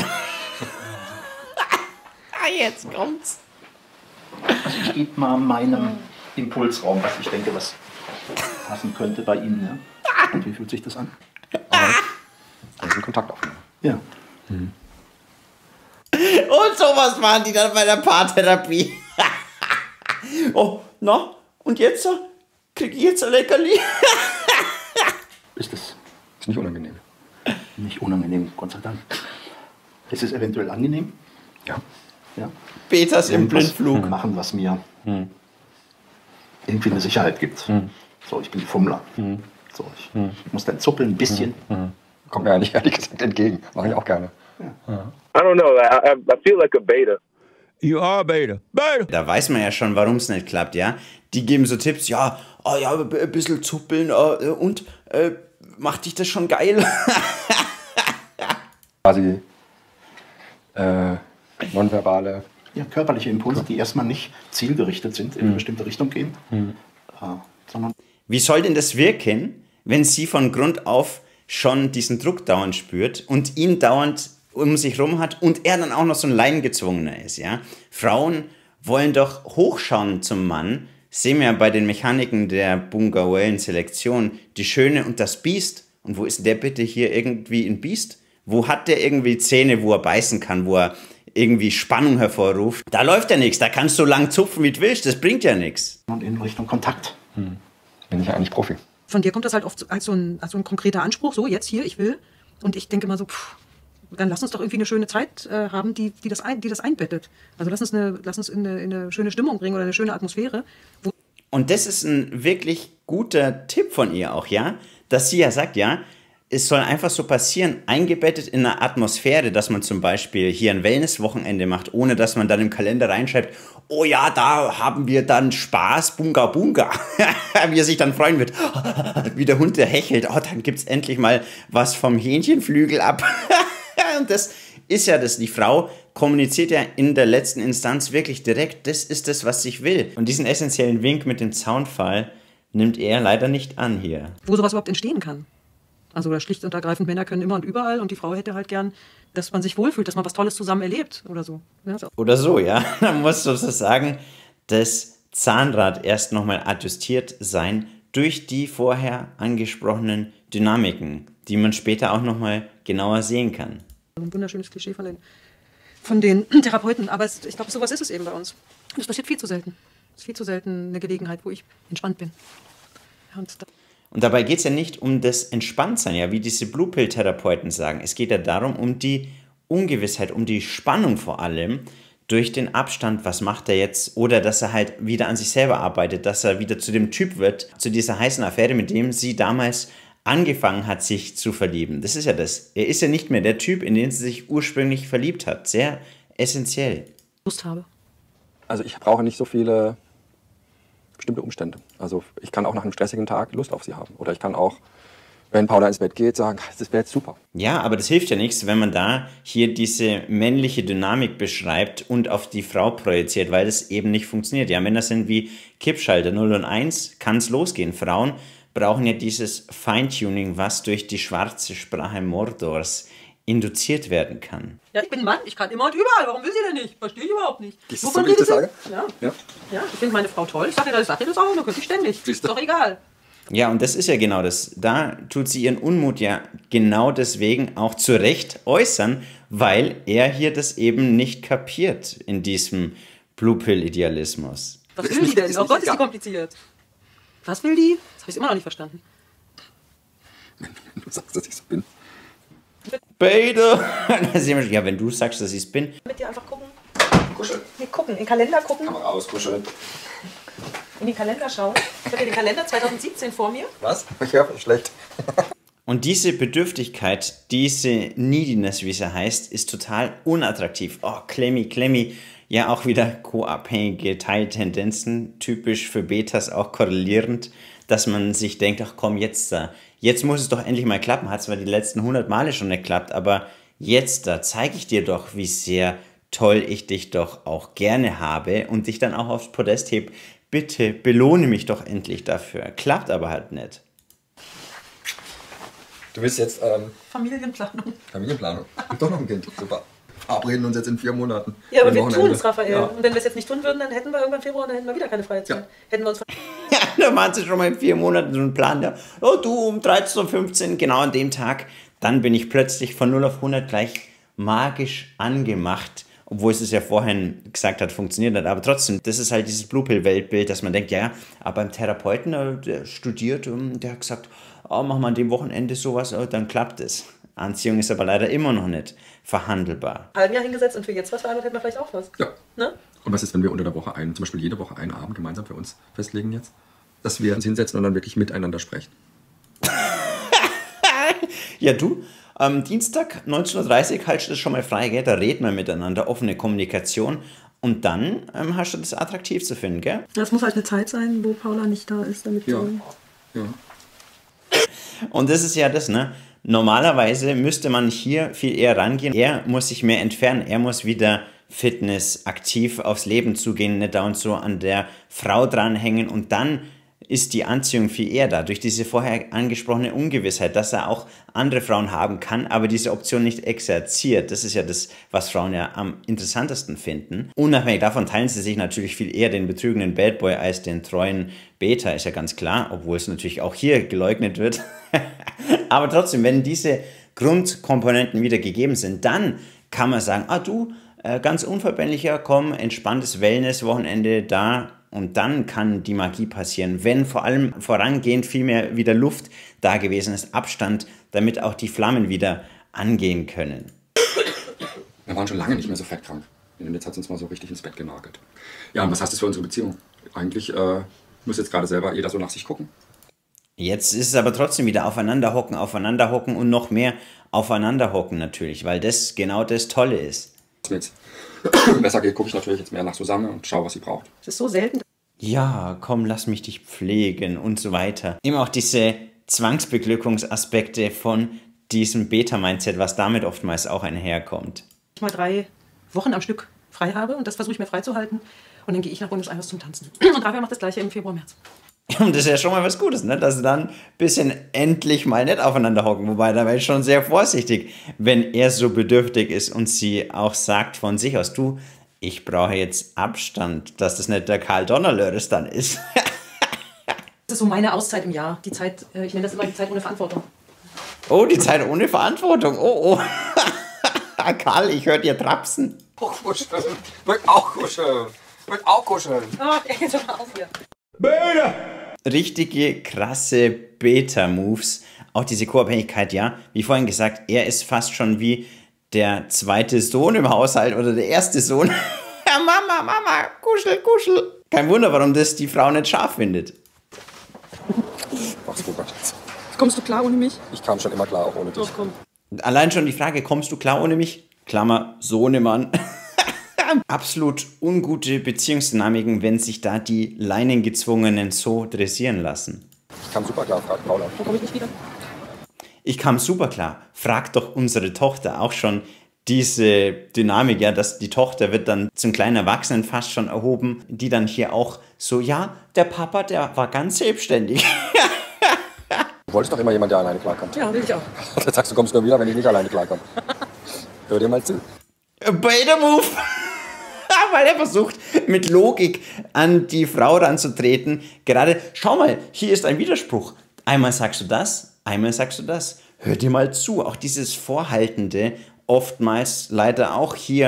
Ah, jetzt kommt's. Also ich gebe mal meinem Impulsraum, was ich denke, was passen könnte bei Ihnen. Ja? Und wie fühlt sich das an? Wir sind Kontakt aufnehmen. Ja. Mhm. Und sowas machen die dann bei der Paartherapie. Oh, na, und jetzt? Krieg ich jetzt ein Leckerli? Ist das Ist nicht unangenehm. nicht unangenehm, Gott sei Dank. Ist es eventuell angenehm? Ja. Ja. Peters im Irgendwas Blindflug. machen, was mir Hm. irgendwie eine Sicherheit gibt. Hm. So, ich bin die Fummler. Hm. So, ich, ich muss dann zuppeln ein bisschen. Hm. Kommt mir eigentlich ehrlich gesagt entgegen. Mache ich auch gerne. I don't know. I, I, I feel like a beta. You are a beta. Beta! Da weiß man ja schon, warum es nicht klappt, ja. Die geben so Tipps, ja, oh ja, ein bisschen zuppeln äh, und äh, macht dich das schon geil? Quasi äh, nonverbale. Ja, körperliche Impulse, die erstmal nicht zielgerichtet sind, in eine bestimmte Richtung gehen, Hm. äh, sondern Wie soll denn das wirken, wenn sie von Grund auf schon diesen Druck dauernd spürt und ihn dauernd um sich rum hat und er dann auch noch so ein Leidengezwungener ist, ja? Frauen wollen doch hochschauen zum Mann, sehen wir ja bei den Mechaniken der Bungauellen Selektion, die Schöne und das Biest. Und wo ist der bitte hier irgendwie ein Biest? Wo hat der irgendwie Zähne, wo er beißen kann, wo er irgendwie Spannung hervorruft? Da läuft ja nichts, da kannst du lang zupfen, wie du willst, das bringt ja nichts. und in Richtung Kontakt. Hm. Bin ich ja eigentlich Profi. Von dir kommt das halt oft als so ein, als so ein konkreter Anspruch, so jetzt hier, ich will. Und ich denke mal so, pff, dann lass uns doch irgendwie eine schöne Zeit äh, haben, die, die, das ein, die das einbettet. Also lass uns, eine, lass uns in, eine, in eine schöne Stimmung bringen oder eine schöne Atmosphäre. Wo Und das ist ein wirklich guter Tipp von ihr auch, ja? Dass sie ja sagt, ja, es soll einfach so passieren, eingebettet in einer Atmosphäre, dass man zum Beispiel hier ein Wellness-Wochenende macht, ohne dass man dann im Kalender reinschreibt, oh ja, da haben wir dann Spaß, Bunga Bunga. Wie er sich dann freuen wird, wie der Hund, der hechelt, oh, dann gibt's endlich mal was vom Hähnchenflügel ab. Und das ist ja das, die Frau kommuniziert ja in der letzten Instanz wirklich direkt, das ist das, was ich will. Und diesen essentiellen Wink mit dem Zaunpfahl nimmt er leider nicht an hier. wo sowas überhaupt entstehen kann. Also oder schlicht und ergreifend, Männer können immer und überall und die Frau hätte halt gern, dass man sich wohlfühlt, dass man was Tolles zusammen erlebt oder so. Ja, so. Oder so, ja. Da muss sozusagen das Zahnrad erst nochmal adjustiert sein durch die vorher angesprochenen Dynamiken, die man später auch nochmal genauer sehen kann. Ein wunderschönes Klischee von den, von den Therapeuten, aber es, ich glaube, sowas ist es eben bei uns. Das passiert viel zu selten. Es ist viel zu selten eine Gelegenheit, wo ich entspannt bin. Ja, und da Und dabei geht es ja nicht um das Entspanntsein, ja, wie diese Blue Pill-Therapeuten sagen. Es geht ja darum, um die Ungewissheit, um die Spannung vor allem durch den Abstand, was macht er jetzt? Oder dass er halt wieder an sich selber arbeitet, dass er wieder zu dem Typ wird, zu dieser heißen Affäre, mit dem sie damals angefangen hat, sich zu verlieben. Das ist ja das. Er ist ja nicht mehr der Typ, in den sie sich ursprünglich verliebt hat. Sehr essentiell. Lust habe. Also ich brauche nicht so viele bestimmte Umstände. Also ich kann auch nach einem stressigen Tag Lust auf sie haben. Oder ich kann auch, wenn Paula ins Bett geht, sagen, das wäre jetzt super. Ja, aber das hilft ja nichts, wenn man da hier diese männliche Dynamik beschreibt und auf die Frau projiziert, weil das eben nicht funktioniert. Ja, Männer sind wie Kippschalter, null und eins, kann es losgehen. Frauen brauchen ja dieses Feintuning, was durch die schwarze Sprache Mordors induziert werden kann. Ja, ich bin ein Mann, ich kann immer und überall. Warum will sie denn nicht? Verstehe ich überhaupt nicht. Das ist so, wie ich das sage? Ja. Ja. Ja, ich finde meine Frau toll. Ich sage ihr das, ich sage ihr das auch, nur könnte ich ständig. Ist doch egal. Ja, und das ist ja genau das. Da tut sie ihren Unmut ja genau deswegen auch zu Recht äußern, weil er hier das eben nicht kapiert in diesem Blue Pill Idealismus. Was will die denn? Oh Gott, ist die kompliziert. Was will die? Das habe ich immer noch nicht verstanden. Du sagst, dass ich so bin. Beide! Ja, wenn du sagst, dass ich es bin. Mit dir einfach gucken. Kuscheln. Nee, gucken, in den Kalender gucken. Kamera aus, kuscheln. In den Kalender schauen. Ich habe hier den Kalender zwanzig siebzehn vor mir. Was? Ich höre schlecht. Und diese Bedürftigkeit, diese Neediness, wie sie heißt, ist total unattraktiv. Oh, Klemmi, Klemmi. Ja, auch wieder co-abhängige Teiltendenzen, typisch für Betas auch korrelierend, dass man sich denkt, ach komm, jetzt da, jetzt muss es doch endlich mal klappen. Hat zwar die letzten hundert Male schon nicht geklappt, aber jetzt da zeige ich dir doch, wie sehr toll ich dich doch auch gerne habe und dich dann auch aufs Podest heb. Bitte belohne mich doch endlich dafür. Klappt aber halt nicht. Du willst jetzt ähm, Familienplanung. Familienplanung. Gibt doch noch ein Kind. Super. Verabreden uns jetzt in vier Monaten. Ja, aber wir Wochenende. tun es, Raphael. Ja. Und wenn wir es jetzt nicht tun würden, dann hätten wir irgendwann Februar und dann hätten wir wieder keine freie Zeit. Ja. Hätten wir uns Ja, da machen sie schon mal in vier Monaten so einen Plan. Ja. Oh, du um dreizehn Uhr fünfzehn, genau an dem Tag, dann bin ich plötzlich von null auf hundert gleich magisch angemacht. Obwohl es es ja vorhin gesagt hat, funktioniert nicht. Aber trotzdem, das ist halt dieses Blue Pill-Weltbild, dass man denkt, ja, aber beim Therapeuten, der studiert, der hat gesagt, oh, machen wir an dem Wochenende sowas, oh, dann klappt es. Anziehung ist aber leider immer noch nicht verhandelbar. ein halben Jahr hingesetzt und für jetzt was vereinbart, hätten wir vielleicht auch was. Ja. Ne? Und was ist, wenn wir unter der Woche einen, zum Beispiel jede Woche einen Abend gemeinsam für uns festlegen jetzt? Dass wir uns hinsetzen und dann wirklich miteinander sprechen. Ja, du, am Dienstag neunzehn Uhr dreißig haltest du das schon mal frei, gell? Da reden wir miteinander, offene Kommunikation. Und dann ähm, hast du das attraktiv zu finden, gell? Das muss halt eine Zeit sein, wo Paula nicht da ist, damit Ja. wir... Ja. Und das ist ja das, ne? Normalerweise müsste man hier viel eher rangehen. Er muss sich mehr entfernen. Er muss wieder Fitness, aktiv aufs Leben zugehen, nicht da und so an der Frau dranhängen. Und dann ist die Anziehung viel eher da. Durch diese vorher angesprochene Ungewissheit, dass er auch andere Frauen haben kann, aber diese Option nicht exerziert. Das ist ja das, was Frauen ja am interessantesten finden. Unabhängig davon teilen sie sich natürlich viel eher den betrügenden Bad Boy als den treuen Beta, ist ja ganz klar, obwohl es natürlich auch hier geleugnet wird. Aber trotzdem, wenn diese Grundkomponenten wieder gegeben sind, dann kann man sagen, ah du, äh, ganz unverbindlicher, komm, entspanntes Wellness-Wochenende da und dann kann die Magie passieren, wenn vor allem vorangehend viel mehr wieder Luft da gewesen ist, Abstand, damit auch die Flammen wieder angehen können. Wir waren schon lange nicht mehr so fettkrank. Und jetzt hat es uns mal so richtig ins Bett genagelt. Ja, und was heißt das für unsere Beziehung? Eigentlich äh, muss jetzt gerade selber jeder so nach sich gucken. Jetzt ist es aber trotzdem wieder aufeinander hocken, aufeinander hocken und noch mehr aufeinander hocken natürlich, weil das genau das Tolle ist. Wenn es besser geht, gucke ich natürlich jetzt mehr nach Susanne und schaue, was sie braucht. Es ist so selten. Ja, komm, lass mich dich pflegen und so weiter. Immer auch diese Zwangsbeglückungsaspekte von diesem Beta-Mindset, was damit oftmals auch einherkommt. Ich mal drei Wochen am Stück frei habe und das versuche ich mir freizuhalten. Und dann gehe ich nach Buenos Aires zum Tanzen. Und Raphael macht das gleiche im Februar, März. Und das ist ja schon mal was Gutes, ne? Dass sie dann ein bisschen endlich mal nicht aufeinander hocken. Wobei, da wäre ich schon sehr vorsichtig, wenn er so bedürftig ist und sie auch sagt von sich aus, du, ich brauche jetzt Abstand, dass das nicht der Karl Donnerlöres dann ist. Das ist so meine Auszeit im Jahr. Die Zeit, äh, ich nenne das immer die Zeit ohne Verantwortung. Oh, die Zeit ohne Verantwortung. Oh, oh. Karl, ich höre dir trapsen. Auch kuscheln. Will auch kuscheln. Will auch kuscheln. Oh, jetzt hör mal auf hier. Beta! Richtige krasse Beta-Moves. Auch diese Co-Abhängigkeit, ja. Wie vorhin gesagt, er ist fast schon wie der zweite Sohn im Haushalt oder der erste Sohn. Ja, Mama, Mama, kuschel, kuschel. Kein Wunder, warum das die Frau nicht scharf findet. Mach's gut, mein Schatz. Kommst du klar ohne mich? Ich kam schon immer klar, auch ohne dich. Doch, komm. Allein schon die Frage, kommst du klar ohne mich? Klammer, Sohnemann. Absolut ungute Beziehungsdynamiken, wenn sich da die Leinengezwungenen so dressieren lassen. Ich kam super klar, fragt Paula. Wo komme ich nicht wieder? Ich kam super klar. Fragt doch unsere Tochter auch schon diese Dynamik, ja, dass die Tochter wird dann zum kleinen Erwachsenen fast schon erhoben, die dann hier auch so, ja, der Papa, der war ganz selbstständig. Du wolltest doch immer jemand, der alleine klarkommt. Ja, will ich auch. Dann sagst du, kommst nur wieder, wenn ich nicht alleine klarkomme. Hör dir mal zu. Beta Move! Weil er versucht, mit Logik an die Frau ranzutreten. Gerade, schau mal, hier ist ein Widerspruch. Einmal sagst du das, einmal sagst du das. Hör dir mal zu. Auch dieses Vorhaltende, oftmals leider auch hier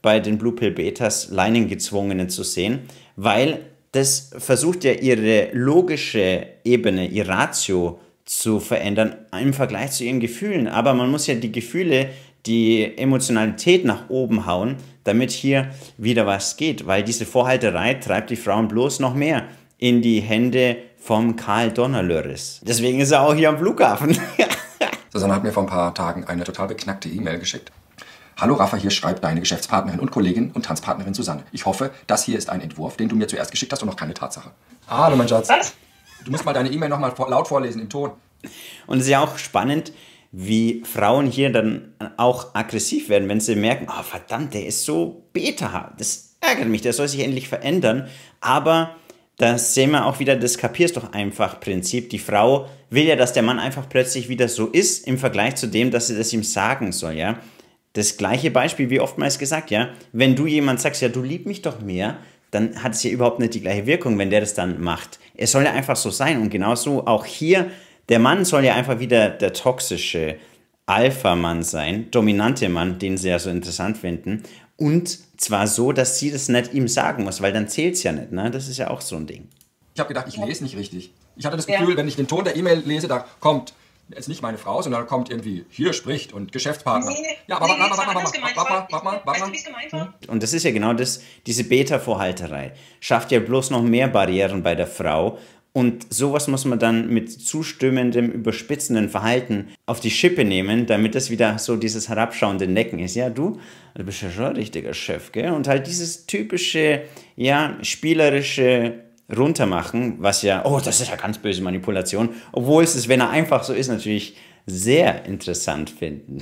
bei den Blue Pill Betas Leinengezwungenen zu sehen, weil das versucht ja ihre logische Ebene, ihr Ratio zu verändern im Vergleich zu ihren Gefühlen. Aber man muss ja die Gefühle, die Emotionalität nach oben hauen, damit hier wieder was geht, weil diese Vorhalterei treibt die Frauen bloß noch mehr in die Hände vom Karl Donnerlöris. Deswegen ist er auch hier am Flughafen. Susanne hat mir vor ein paar Tagen eine total beknackte E-Mail geschickt. Hallo Rafa, hier schreibt deine Geschäftspartnerin und Kollegin und Tanzpartnerin Susanne. Ich hoffe, das hier ist ein Entwurf, den du mir zuerst geschickt hast und noch keine Tatsache. Hallo mein Schatz. Was? Du musst mal deine E-Mail noch mal laut vorlesen im Ton. Und es ist ja auch spannend, wie Frauen hier dann auch aggressiv werden, wenn sie merken, oh verdammt, der ist so beta. Das ärgert mich, der soll sich endlich verändern. Aber da sehen wir auch wieder das kapierst doch einfach Prinzip. Die Frau will ja, dass der Mann einfach plötzlich wieder so ist, im Vergleich zu dem, dass sie das ihm sagen soll, ja. Das gleiche Beispiel wie oftmals gesagt, ja. Wenn du jemand sagst, ja, du liebst mich doch mehr, dann hat es ja überhaupt nicht die gleiche Wirkung, wenn der das dann macht. Es soll ja einfach so sein. Und genauso auch hier, der Mann soll ja einfach wieder der toxische Alpha-Mann sein, dominante Mann, den sie ja so interessant finden. Und zwar so, dass sie das nicht ihm sagen muss, weil dann zählt es ja nicht. Ne? Das ist ja auch so ein Ding. Ich habe gedacht, ich lese nicht richtig. Ich hatte das Gefühl, ja. wenn ich den Ton der E-Mail lese, da kommt jetzt nicht meine Frau, sondern da kommt irgendwie, hier spricht und Geschäftspartner. Nee, ja, aber warte mal, warte mal, warte mal, warte mal. Und das ist ja genau das, diese Beta-Vorhalterei. Schafft ja bloß noch mehr Barrieren bei der Frau. Und sowas muss man dann mit zustimmendem, überspitzenden Verhalten auf die Schippe nehmen, damit das wieder so dieses herabschauende Necken ist. Ja, du, du bist ja schon ein richtiger Chef, gell? Und halt dieses typische, ja, spielerische Runtermachen, was ja, oh, das ist ja ganz böse Manipulation, obwohl es es, wenn er einfach so ist, natürlich sehr interessant finden.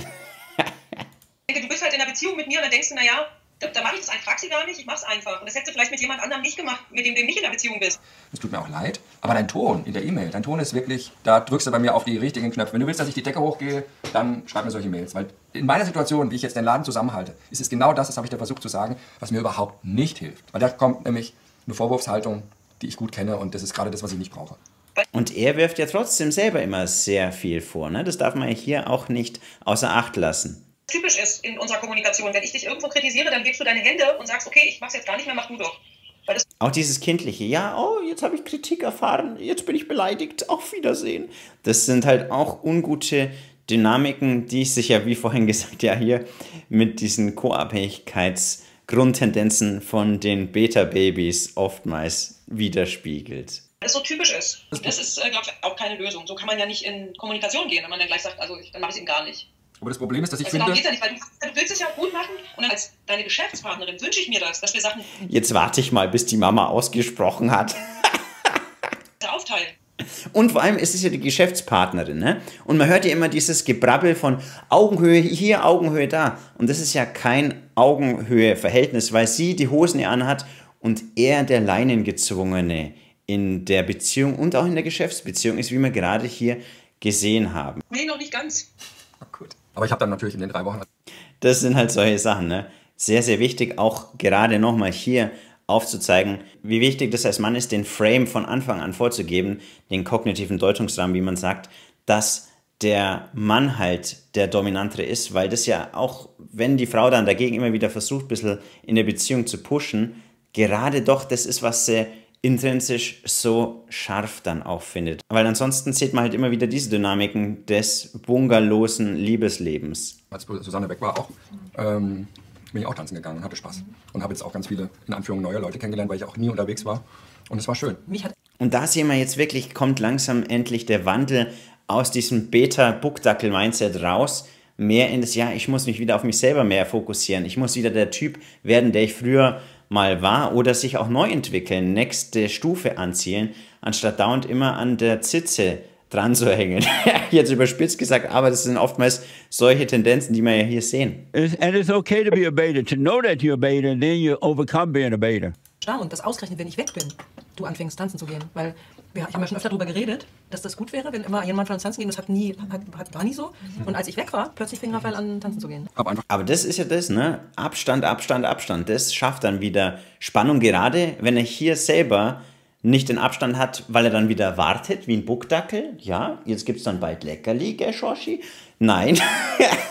Du bist halt in einer Beziehung mit mir und dann denkst du, naja, da, da mache ich das einfach, frag sie gar nicht, ich mach's einfach. Und das hättest du vielleicht mit jemand anderem nicht gemacht, mit dem du nicht in einer Beziehung bist. Es tut mir auch leid, aber dein Ton in der E-Mail, dein Ton ist wirklich, da drückst du bei mir auf die richtigen Knöpfe. Wenn du willst, dass ich die Decke hochgehe, dann schreib mir solche Mails. Weil in meiner Situation, wie ich jetzt den Laden zusammenhalte, ist es genau das, das habe ich dir versucht zu sagen, was mir überhaupt nicht hilft. Weil da kommt nämlich eine Vorwurfshaltung, die ich gut kenne und das ist gerade das, was ich nicht brauche. Und er wirft ja trotzdem selber immer sehr viel vor. Ne? Das darf man ja hier auch nicht außer Acht lassen. Typisch ist in unserer Kommunikation, wenn ich dich irgendwo kritisiere, dann hebst du deine Hände und sagst, okay, ich mach's jetzt gar nicht mehr, mach du doch. Weil das auch dieses kindliche, ja, oh, jetzt habe ich Kritik erfahren, jetzt bin ich beleidigt, auf Wiedersehen. Das sind halt auch ungute Dynamiken, die sich ja, wie vorhin gesagt, ja hier mit diesen Co-Abhängigkeitsgrundtendenzen von den Beta-Babys oftmals widerspiegelt. Das so typisch ist. Das ist, äh, glaube ich, auch keine Lösung. So kann man ja nicht in Kommunikation gehen, wenn man dann gleich sagt, also ich, dann mache ich es eben gar nicht. Aber das Problem ist, dass ich also finde... Geht ja nicht, weil du, du willst es ja gut machen und dann als deine Geschäftspartnerin wünsche ich mir das, dass wir Sachen... Jetzt warte ich mal, bis die Mama ausgesprochen hat. ...aufteilen. Und vor allem ist es ja die Geschäftspartnerin, ne? Und man hört ja immer dieses Gebrabbel von Augenhöhe hier, Augenhöhe da. Und das ist ja kein Augenhöhe-Verhältnis, weil sie die Hosen anhat und er der Leinengezwungene in der Beziehung und auch in der Geschäftsbeziehung ist, wie wir gerade hier gesehen haben. Nee, noch nicht ganz. Oh, gut. Aber ich habe dann natürlich in den drei Wochen... Das sind halt solche Sachen, ne? Sehr, sehr wichtig, auch gerade nochmal hier aufzuzeigen, wie wichtig das als Mann ist, den Frame von Anfang an vorzugeben, den kognitiven Deutungsrahmen, wie man sagt, dass der Mann halt der Dominantere ist, weil das ja auch, wenn die Frau dann dagegen immer wieder versucht, ein bisschen in der Beziehung zu pushen, gerade doch das ist, was sie intrinsisch so scharf dann auch findet. Weil ansonsten sieht man halt immer wieder diese Dynamiken des bungerlosen Liebeslebens. Als Susanne weg war auch, ähm, bin ich auch tanzen gegangen und hatte Spaß. Und habe jetzt auch ganz viele, in Anführungen, neue Leute kennengelernt, weil ich auch nie unterwegs war. Und es war schön. Und da sehen wir jetzt wirklich, kommt langsam endlich der Wandel aus diesem Beta-Buckdackel-Mindset raus, mehr in das, ja, ich muss mich wieder auf mich selber mehr fokussieren. Ich muss wieder der Typ werden, der ich früher mal war oder sich auch neu entwickeln, nächste Stufe anzielen, anstatt dauernd immer an der Zitze dran zu hängen. Jetzt überspitzt gesagt, aber das sind oftmals solche Tendenzen, die wir ja hier sehen. And it's okay to be a beta, to know that you're a beta, and then you overcome being a beta. Ja, und das ausgerechnet, wenn ich weg bin, du anfängst tanzen zu gehen, weil wir, ich habe ja schon öfter darüber geredet, dass das gut wäre, wenn immer jemand von uns tanzen geht, das hat nie, hat, hat, war nie so. Und als ich weg war, plötzlich fing Raphael an, tanzen zu gehen. Aber das ist ja das, ne? Abstand, Abstand, Abstand. Das schafft dann wieder Spannung, gerade wenn er hier selber nicht den Abstand hat, weil er dann wieder wartet, wie ein Buckdackel. Ja, jetzt gibt es dann bald Leckerli, gell, Schorschi? Nein.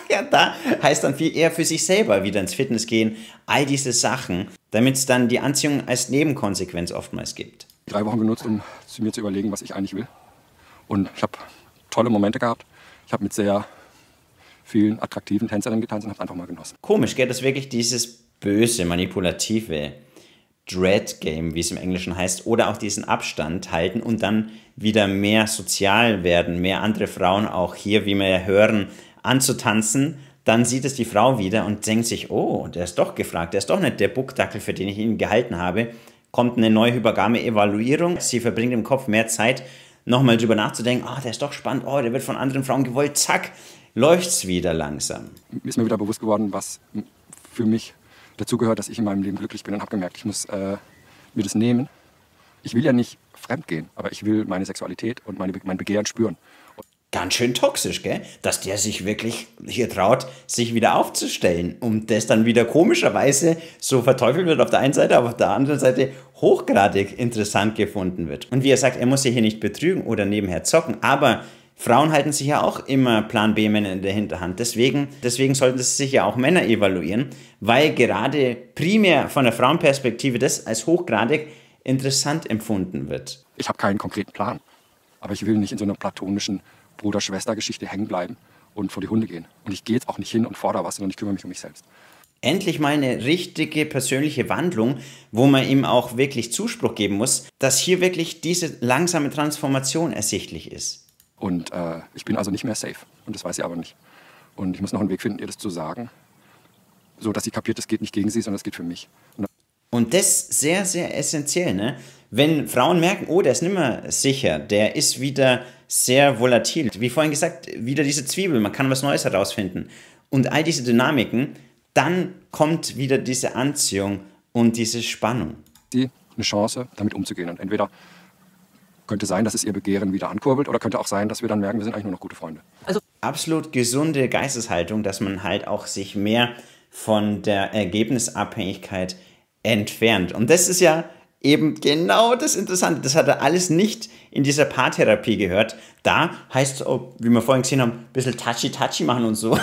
Ja, da heißt dann viel eher für sich selber wieder ins Fitness gehen, all diese Sachen, damit es dann die Anziehung als Nebenkonsequenz oftmals gibt. Drei Wochen genutzt, um zu mir zu überlegen, was ich eigentlich will. Und ich habe tolle Momente gehabt. Ich habe mit sehr vielen attraktiven Tänzerinnen getanzt und habe es einfach mal genossen. Komisch, gell, dass wirklich dieses böse, manipulative Dread-Game, wie es im Englischen heißt, oder auch diesen Abstand halten und dann wieder mehr sozial werden, mehr andere Frauen auch hier, wie wir ja hören, anzutanzen. Dann sieht es die Frau wieder und denkt sich, oh, der ist doch gefragt, der ist doch nicht der Buckdackel, für den ich ihn gehalten habe. Kommt eine neue hypergame Evaluierung, sie verbringt im Kopf mehr Zeit, nochmal drüber nachzudenken, oh, der ist doch spannend, oh, der wird von anderen Frauen gewollt, zack, läuft's wieder langsam. Ist mir wieder bewusst geworden, was für mich dazu gehört, dass ich in meinem Leben glücklich bin und habe gemerkt, ich muss äh, mir das nehmen. Ich will ja nicht fremd gehen, aber ich will meine Sexualität und meine, mein Begehren spüren. Ganz schön toxisch, gell? Dass der sich wirklich hier traut, sich wieder aufzustellen und das dann wieder komischerweise so verteufelt wird auf der einen Seite, aber auf der anderen Seite hochgradig interessant gefunden wird. Und wie er sagt, er muss sich hier nicht betrügen oder nebenher zocken, aber Frauen halten sich ja auch immer Plan B-Männer in der Hinterhand. Deswegen, deswegen sollten sich ja auch Männer evaluieren, weil gerade primär von der Frauenperspektive das als hochgradig interessant empfunden wird. Ich habe keinen konkreten Plan, aber ich will nicht in so einer platonischen Bruder-Schwester-Geschichte hängen bleiben und vor die Hunde gehen. Und ich gehe jetzt auch nicht hin und fordere was, sondern ich kümmere mich um mich selbst. Endlich mal eine richtige persönliche Wandlung, wo man ihm auch wirklich Zuspruch geben muss, dass hier wirklich diese langsame Transformation ersichtlich ist. Und äh, ich bin also nicht mehr safe. Und das weiß sie aber nicht. Und ich muss noch einen Weg finden, ihr das zu sagen, so dass sie kapiert, es geht nicht gegen sie, sondern es geht für mich. Und Und das ist sehr, sehr essentiell, ne? Wenn Frauen merken, oh, der ist nicht mehr sicher, der ist wieder sehr volatil. Wie vorhin gesagt, wieder diese Zwiebel, man kann was Neues herausfinden. Und all diese Dynamiken, dann kommt wieder diese Anziehung und diese Spannung. Sie eine Chance, damit umzugehen. Und entweder könnte sein, dass es ihr Begehren wieder ankurbelt, oder könnte auch sein, dass wir dann merken, wir sind eigentlich nur noch gute Freunde. Also absolut gesunde Geisteshaltung, dass man halt auch sich mehr von der Ergebnisabhängigkeit entfernt. Und das ist ja eben genau das Interessante. Das hat er alles nicht in dieser Paartherapie gehört. Da heißt es, oh, wie wir vorhin gesehen haben, ein bisschen touchy-touchy machen und so.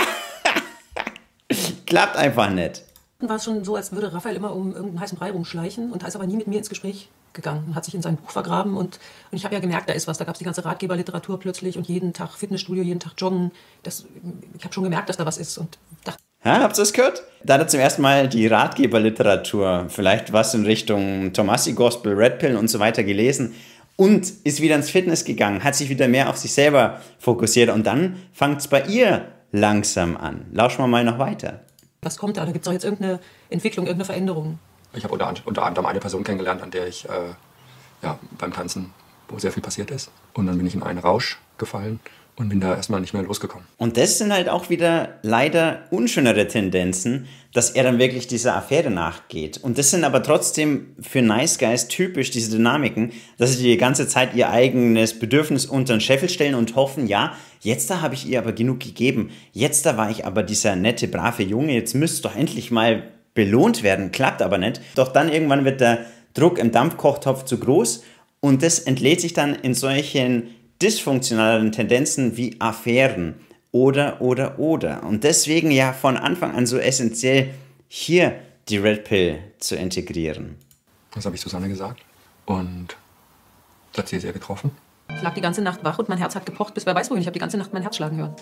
Klappt einfach nicht. War es schon so, als würde Raphael immer um irgendeinen heißen Brei rumschleichen und ist aber nie mit mir ins Gespräch gegangen und hat sich in sein Buch vergraben. Und, und ich habe ja gemerkt, da ist was. Da gab es die ganze Ratgeberliteratur plötzlich und jeden Tag Fitnessstudio, jeden Tag Joggen. Das, ich habe schon gemerkt, dass da was ist und dachte, ja, habt ihr das gehört? Da hat er zum ersten Mal die Ratgeberliteratur, vielleicht was in Richtung Tomasi Gospel, Red Pill und so weiter gelesen und ist wieder ins Fitness gegangen, hat sich wieder mehr auf sich selber fokussiert und dann fängt es bei ihr langsam an. Lauschen wir mal noch weiter. Was kommt da? Da gibt es doch jetzt irgendeine Entwicklung, irgendeine Veränderung. Ich habe unter, unter anderem eine Person kennengelernt, an der ich äh, ja, beim Tanzen, wo sehr viel passiert ist. Und dann bin ich in einen Rausch gefallen und bin da erstmal nicht mehr losgekommen. Und das sind halt auch wieder leider unschönere Tendenzen, dass er dann wirklich dieser Affäre nachgeht. Und das sind aber trotzdem für Nice Guys typisch diese Dynamiken, dass sie die ganze Zeit ihr eigenes Bedürfnis unter den Scheffel stellen und hoffen, ja, jetzt da habe ich ihr aber genug gegeben. Jetzt da war ich aber dieser nette, brave Junge, jetzt müsste doch endlich mal belohnt werden. Klappt aber nicht. Doch dann irgendwann wird der Druck im Dampfkochtopf zu groß und das entlädt sich dann in solchen dysfunktionalen Tendenzen wie Affären oder, oder, oder. Und deswegen ja von Anfang an so essentiell, hier die Red Pill zu integrieren. Das habe ich Susanne gesagt und das hat sie sehr getroffen. Ich lag die ganze Nacht wach und mein Herz hat gepocht, bis wer weiß wohin. Ich habe die ganze Nacht mein Herz schlagen hören.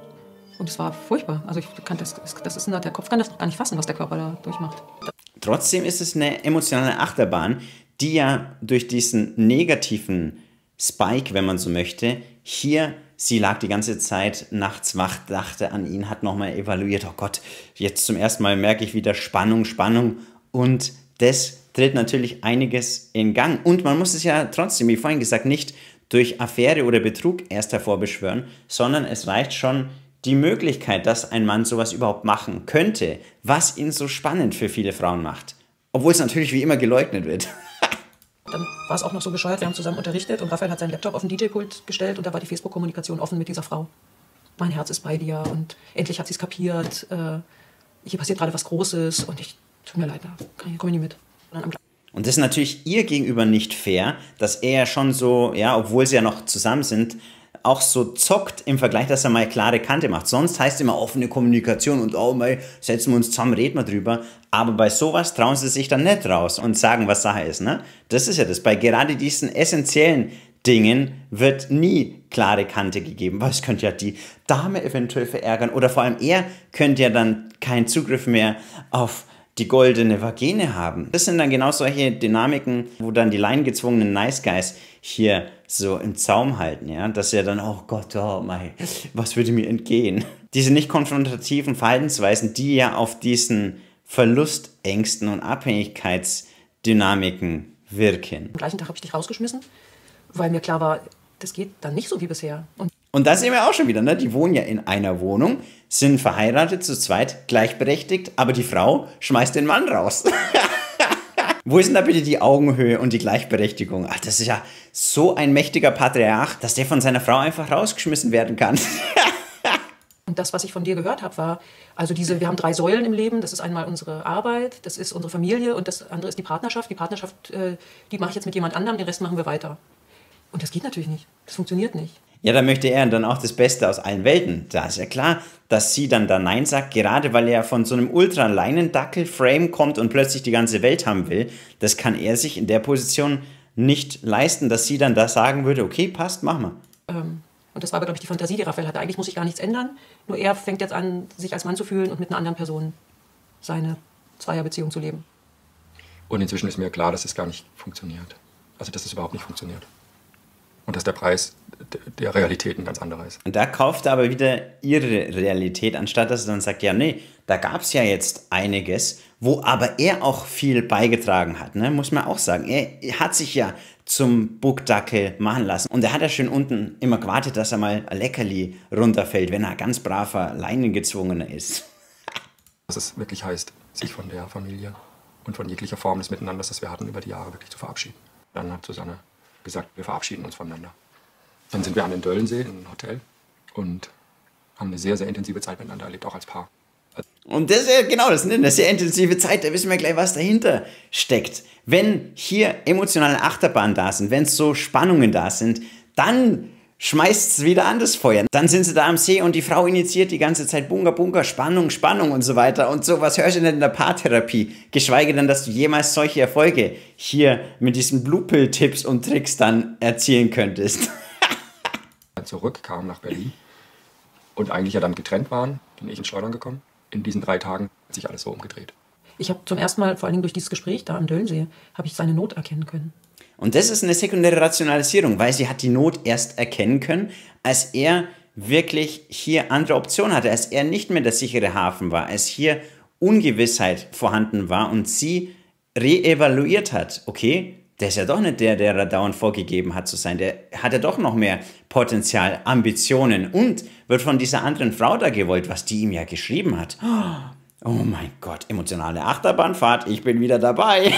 Und es war furchtbar. Also ich kann das, das ist, der Kopf kann das gar nicht fassen, was der Körper da durchmacht. Trotzdem ist es eine emotionale Achterbahn, die ja durch diesen negativen Spike, wenn man so möchte, hier, sie lag die ganze Zeit nachts wach, dachte an ihn, hat nochmal evaluiert, oh Gott, jetzt zum ersten Mal merke ich wieder Spannung, Spannung und das tritt natürlich einiges in Gang. Und man muss es ja trotzdem, wie vorhin gesagt, nicht durch Affäre oder Betrug erst hervorbeschwören, sondern es reicht schon die Möglichkeit, dass ein Mann sowas überhaupt machen könnte, was ihn so spannend für viele Frauen macht. Obwohl es natürlich wie immer geleugnet wird. Dann war es auch noch so bescheuert, wir haben zusammen unterrichtet und Raphael hat seinen Laptop auf den D J-Pult gestellt und da war die Facebook-Kommunikation offen mit dieser Frau. Mein Herz ist bei dir und endlich hat sie es kapiert. Äh, hier passiert gerade was Großes und ich, tut mir leid, da komme ich nicht mit. Und, dann und das ist natürlich ihr gegenüber nicht fair, dass er schon so, ja, obwohl sie ja noch zusammen sind, auch so zockt im Vergleich, dass er mal klare Kante macht. Sonst heißt immer offene Kommunikation und oh mal, setzen wir uns zusammen, reden wir drüber. Aber bei sowas trauen sie sich dann nicht raus und sagen, was Sache ist. Ne? Das ist ja das. Bei gerade diesen essentiellen Dingen wird nie klare Kante gegeben, weil es könnte ja die Dame eventuell verärgern oder vor allem er könnte ja dann keinen Zugriff mehr auf die goldene Vagine haben. Das sind dann genau solche Dynamiken, wo dann die leingezwungenen Nice Guys hier so im Zaum halten, ja, dass er dann, oh Gott, oh mein, was würde mir entgehen? Diese nicht konfrontativen Verhaltensweisen, die ja auf diesen Verlustängsten und Abhängigkeitsdynamiken wirken. Am gleichen Tag habe ich dich rausgeschmissen, weil mir klar war, das geht dann nicht so wie bisher. Und Und da sehen wir auch schon wieder, ne? Die wohnen ja in einer Wohnung, sind verheiratet, zu zweit, gleichberechtigt, aber die Frau schmeißt den Mann raus. Wo ist denn da bitte die Augenhöhe und die Gleichberechtigung? Ach, das ist ja so ein mächtiger Patriarch, dass der von seiner Frau einfach rausgeschmissen werden kann. Und das, was ich von dir gehört habe, war, also diese, wir haben drei Säulen im Leben. Das ist einmal unsere Arbeit, das ist unsere Familie und das andere ist die Partnerschaft. Die Partnerschaft, äh, die mache ich jetzt mit jemand anderem, den Rest machen wir weiter. Und das geht natürlich nicht. Das funktioniert nicht. Ja, da möchte er dann auch das Beste aus allen Welten. Da ist ja klar, dass sie dann da Nein sagt, gerade weil er von so einem Ultra-Leinendackel-Frame kommt und plötzlich die ganze Welt haben will. Das kann er sich in der Position nicht leisten, dass sie dann da sagen würde, okay, passt, mach mal. Ähm, und das war aber, glaube ich, die Fantasie, die Raphael hatte. Eigentlich muss sich gar nichts ändern. Nur er fängt jetzt an, sich als Mann zu fühlen und mit einer anderen Person seine Zweierbeziehung zu leben. Und inzwischen ist mir klar, dass es gar nicht funktioniert. Also, dass es überhaupt nicht funktioniert. Und dass der Preis der Realität ein ganz anderer ist. Und da kauft er aber wieder ihre Realität, anstatt dass er dann sagt, ja nee, da gab es ja jetzt einiges, wo aber er auch viel beigetragen hat, ne? Muss man auch sagen. Er hat sich ja zum Buckdackel machen lassen. Und er hat ja schön unten immer gewartet, dass er mal ein Leckerli runterfällt, wenn er ganz braver Leinengezwungener ist. Was es wirklich heißt, sich von der Familie und von jeglicher Form des Miteinanders, das wir hatten, über die Jahre wirklich zu verabschieden. Dann hat Susanne gesagt, wir verabschieden uns voneinander. Dann sind wir an den Döllensee in ein Hotel und haben eine sehr, sehr intensive Zeit miteinander erlebt, auch als Paar. Und das ist ja genau das, ne? Eine sehr intensive Zeit, da wissen wir gleich, was dahinter steckt. Wenn hier emotionale Achterbahnen da sind, wenn so Spannungen da sind, dann schmeißt es wieder an das Feuer. Dann sind sie da am See und die Frau initiiert die ganze Zeit Bunga, Bunga, Spannung, Spannung und so weiter. Und sowas hörst du nicht in der Paartherapie. Geschweige denn, dass du jemals solche Erfolge hier mit diesen Blue-Pill-Tipps und Tricks dann erzielen könntest. Zurück, kam nach Berlin und eigentlich ja dann getrennt waren, bin ich ins Schleudern gekommen. In diesen drei Tagen hat sich alles so umgedreht. Ich habe zum ersten Mal, vor allen Dingen durch dieses Gespräch da am Döllensee, habe ich seine Not erkennen können. Und das ist eine sekundäre Rationalisierung, weil sie hat die Not erst erkennen können, als er wirklich hier andere Optionen hatte, als er nicht mehr der sichere Hafen war, als hier Ungewissheit vorhanden war und sie reevaluiert hat. Okay, der ist ja doch nicht der, der dauernd vorgegeben hat zu sein. Der hat ja doch noch mehr Potenzial, Ambitionen und wird von dieser anderen Frau da gewollt, was die ihm ja geschrieben hat. Oh mein Gott, emotionale Achterbahnfahrt, ich bin wieder dabei.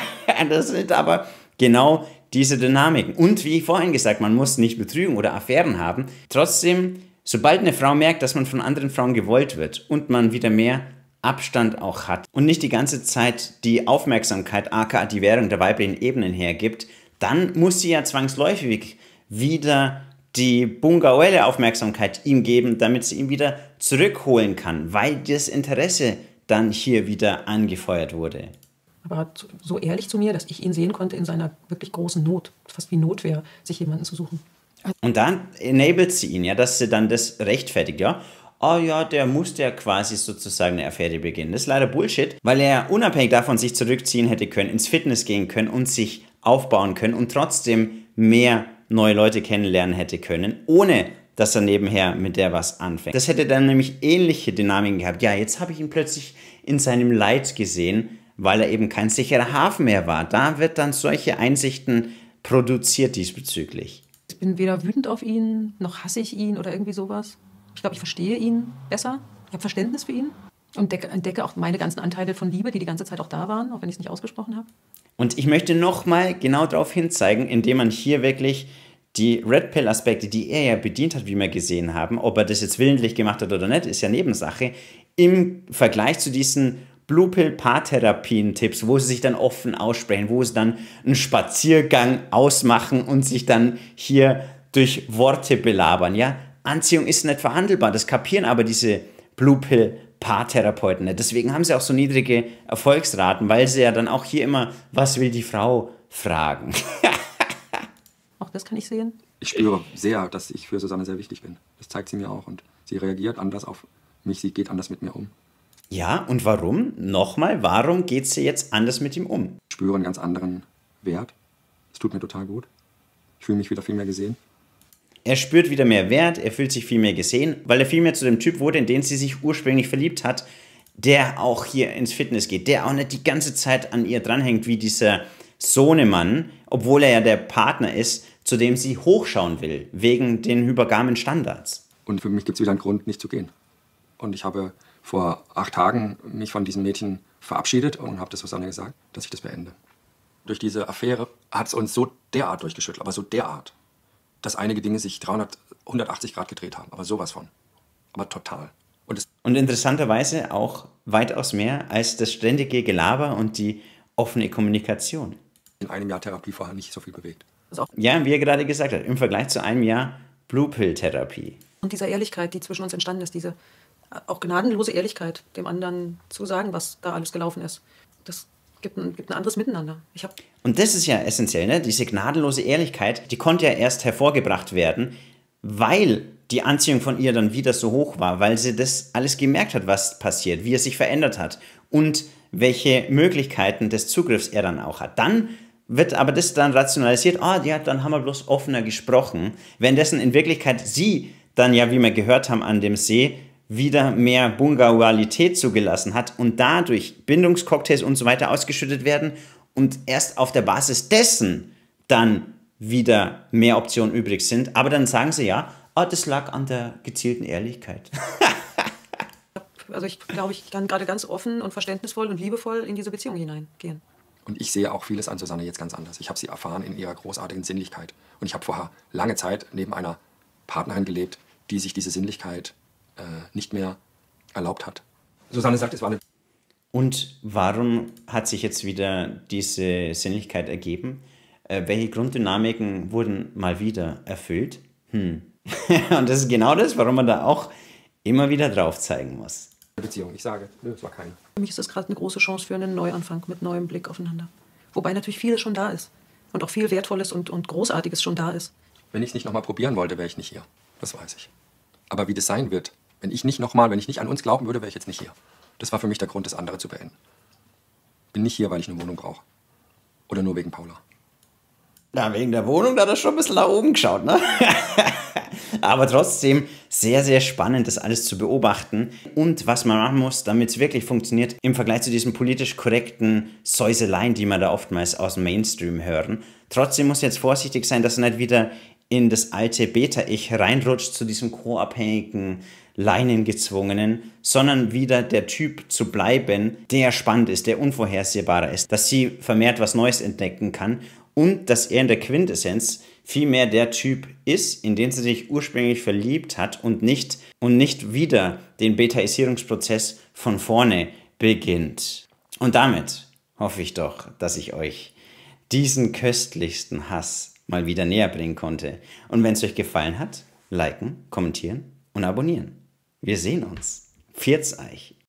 Das sind aber genau diese Dynamiken. Und wie vorhin gesagt, man muss nicht Betrügen oder Affären haben. Trotzdem, sobald eine Frau merkt, dass man von anderen Frauen gewollt wird und man wieder mehr Abstand auch hat und nicht die ganze Zeit die Aufmerksamkeit, aka die Währung der weiblichen Ebenen hergibt, dann muss sie ja zwangsläufig wieder die bungauelle Aufmerksamkeit ihm geben, damit sie ihn wieder zurückholen kann, weil das Interesse dann hier wieder angefeuert wurde. Aber so ehrlich zu mir, dass ich ihn sehen konnte in seiner wirklich großen Not, fast wie Notwehr, sich jemanden zu suchen. Und dann enabled sie ihn, ja, dass sie dann das rechtfertigt, ja. Oh ja, der musste ja quasi sozusagen eine Affäre beginnen. Das ist leider Bullshit, weil er unabhängig davon sich zurückziehen hätte können, ins Fitness gehen können und sich aufbauen können und trotzdem mehr neue Leute kennenlernen hätte können, ohne dass er nebenher mit der was anfängt. Das hätte dann nämlich ähnliche Dynamiken gehabt. Ja, jetzt habe ich ihn plötzlich in seinem Leid gesehen, weil er eben kein sicherer Hafen mehr war. Da wird dann solche Einsichten produziert diesbezüglich. Ich bin weder wütend auf ihn, noch hasse ich ihn oder irgendwie sowas. Ich glaube, ich verstehe ihn besser. Ich habe Verständnis für ihn und entdecke, entdecke auch meine ganzen Anteile von Liebe, die die ganze Zeit auch da waren, auch wenn ich es nicht ausgesprochen habe. Und ich möchte nochmal genau darauf hinzeigen, indem man hier wirklich die Red Pill-Aspekte, die er ja bedient hat, wie wir gesehen haben, ob er das jetzt willentlich gemacht hat oder nicht, ist ja Nebensache, im Vergleich zu diesen Blue Pill-Paartherapien-Tipps, wo sie sich dann offen aussprechen, wo sie dann einen Spaziergang ausmachen und sich dann hier durch Worte belabern. Ja, Anziehung ist nicht verhandelbar. Das kapieren aber diese Blue Pill Paartherapeuten nicht. Deswegen haben sie auch so niedrige Erfolgsraten, weil sie ja dann auch hier immer, was will die Frau, fragen. Auch das kann ich sehen. Ich spüre sehr, dass ich für Susanne sehr wichtig bin. Das zeigt sie mir auch und sie reagiert anders auf mich, sie geht anders mit mir um. Ja, und warum? Nochmal, warum geht sie jetzt anders mit ihm um? Ich spüre einen ganz anderen Wert. Es tut mir total gut. Ich fühle mich wieder viel mehr gesehen. Er spürt wieder mehr Wert, er fühlt sich viel mehr gesehen, weil er viel mehr zu dem Typ wurde, in den sie sich ursprünglich verliebt hat, der auch hier ins Fitness geht, der auch nicht die ganze Zeit an ihr dranhängt wie dieser Sohnemann, obwohl er ja der Partner ist, zu dem sie hochschauen will, wegen den hypergamen Standards. Und für mich gibt es wieder einen Grund, nicht zu gehen. Und ich habe vor acht Tagen mich von diesem Mädchen verabschiedet und habe das Susanne gesagt, dass ich das beende. Durch diese Affäre hat es uns so derart durchgeschüttelt, aber so derart, dass einige Dinge sich dreihundert, hundertachtzig Grad gedreht haben. Aber sowas von. Aber total. Und, es und interessanterweise auch weitaus mehr als das ständige Gelaber und die offene Kommunikation. In einem Jahr Therapie vorher nicht so viel bewegt. Ja, wie er gerade gesagt hat, im Vergleich zu einem Jahr Blue Pill Therapie. Und dieser Ehrlichkeit, die zwischen uns entstanden ist, diese auch gnadenlose Ehrlichkeit, dem anderen zu sagen, was da alles gelaufen ist, das gibt ein, gibt ein anderes Miteinander. Ich hab Und das ist ja essentiell, ne? Diese gnadenlose Ehrlichkeit, die konnte ja erst hervorgebracht werden, weil die Anziehung von ihr dann wieder so hoch war, weil sie das alles gemerkt hat, was passiert, wie er sich verändert hat und welche Möglichkeiten des Zugriffs er dann auch hat. Dann wird aber das dann rationalisiert, ah ja, dann haben wir bloß offener gesprochen, währenddessen in Wirklichkeit sie dann ja, wie wir gehört haben an dem See, wieder mehr Bungaualität zugelassen hat und dadurch Bindungscocktails und so weiter ausgeschüttet werden und erst auf der Basis dessen dann wieder mehr Optionen übrig sind. Aber dann sagen sie ja, oh, das lag an der gezielten Ehrlichkeit. Also ich glaube, ich kann gerade ganz offen und verständnisvoll und liebevoll in diese Beziehung hineingehen. Und ich sehe auch vieles an Susanne jetzt ganz anders. Ich habe sie erfahren in ihrer großartigen Sinnlichkeit. Und ich habe vorher lange Zeit neben einer Partnerin gelebt, die sich diese Sinnlichkeit äh, nicht mehr erlaubt hat. Susanne sagt, es war eine... Und warum hat sich jetzt wieder diese Sinnlichkeit ergeben? Äh, welche Grunddynamiken wurden mal wieder erfüllt? Hm. Und das ist genau das, warum man da auch immer wieder drauf zeigen muss. Beziehung. Ich sage, nö, es war keine. Für mich ist das gerade eine große Chance für einen Neuanfang mit neuem Blick aufeinander. Wobei natürlich vieles schon da ist. Und auch viel Wertvolles und, und Großartiges schon da ist. Wenn ich es nicht nochmal probieren wollte, wäre ich nicht hier. Das weiß ich. Aber wie das sein wird, wenn ich nicht nochmal, wenn ich nicht an uns glauben würde, wäre ich jetzt nicht hier. Das war für mich der Grund, das andere zu beenden. Bin nicht hier, weil ich eine Wohnung brauche. Oder nur wegen Paula. Na, wegen der Wohnung, da hat er schon ein bisschen nach oben geschaut, ne? Aber trotzdem sehr, sehr spannend, das alles zu beobachten. Und was man machen muss, damit es wirklich funktioniert, im Vergleich zu diesen politisch korrekten Säuseleien, die man da oftmals aus dem Mainstream hören. Trotzdem muss jetzt vorsichtig sein, dass er nicht wieder in das alte Beta-Ich reinrutscht, zu diesem co-abhängigen, leinengezwungenen, sondern wieder der Typ zu bleiben, der spannend ist, der unvorhersehbarer ist, dass sie vermehrt was Neues entdecken kann und dass er in der Quintessenz vielmehr der Typ ist, in den sie sich ursprünglich verliebt hat und nicht, und nicht wieder den Betaisierungsprozess von vorne beginnt. Und damit hoffe ich doch, dass ich euch diesen köstlichsten Hass mal wieder näher bringen konnte. Und wenn es euch gefallen hat, liken, kommentieren und abonnieren. Wir sehen uns. Viert's euch.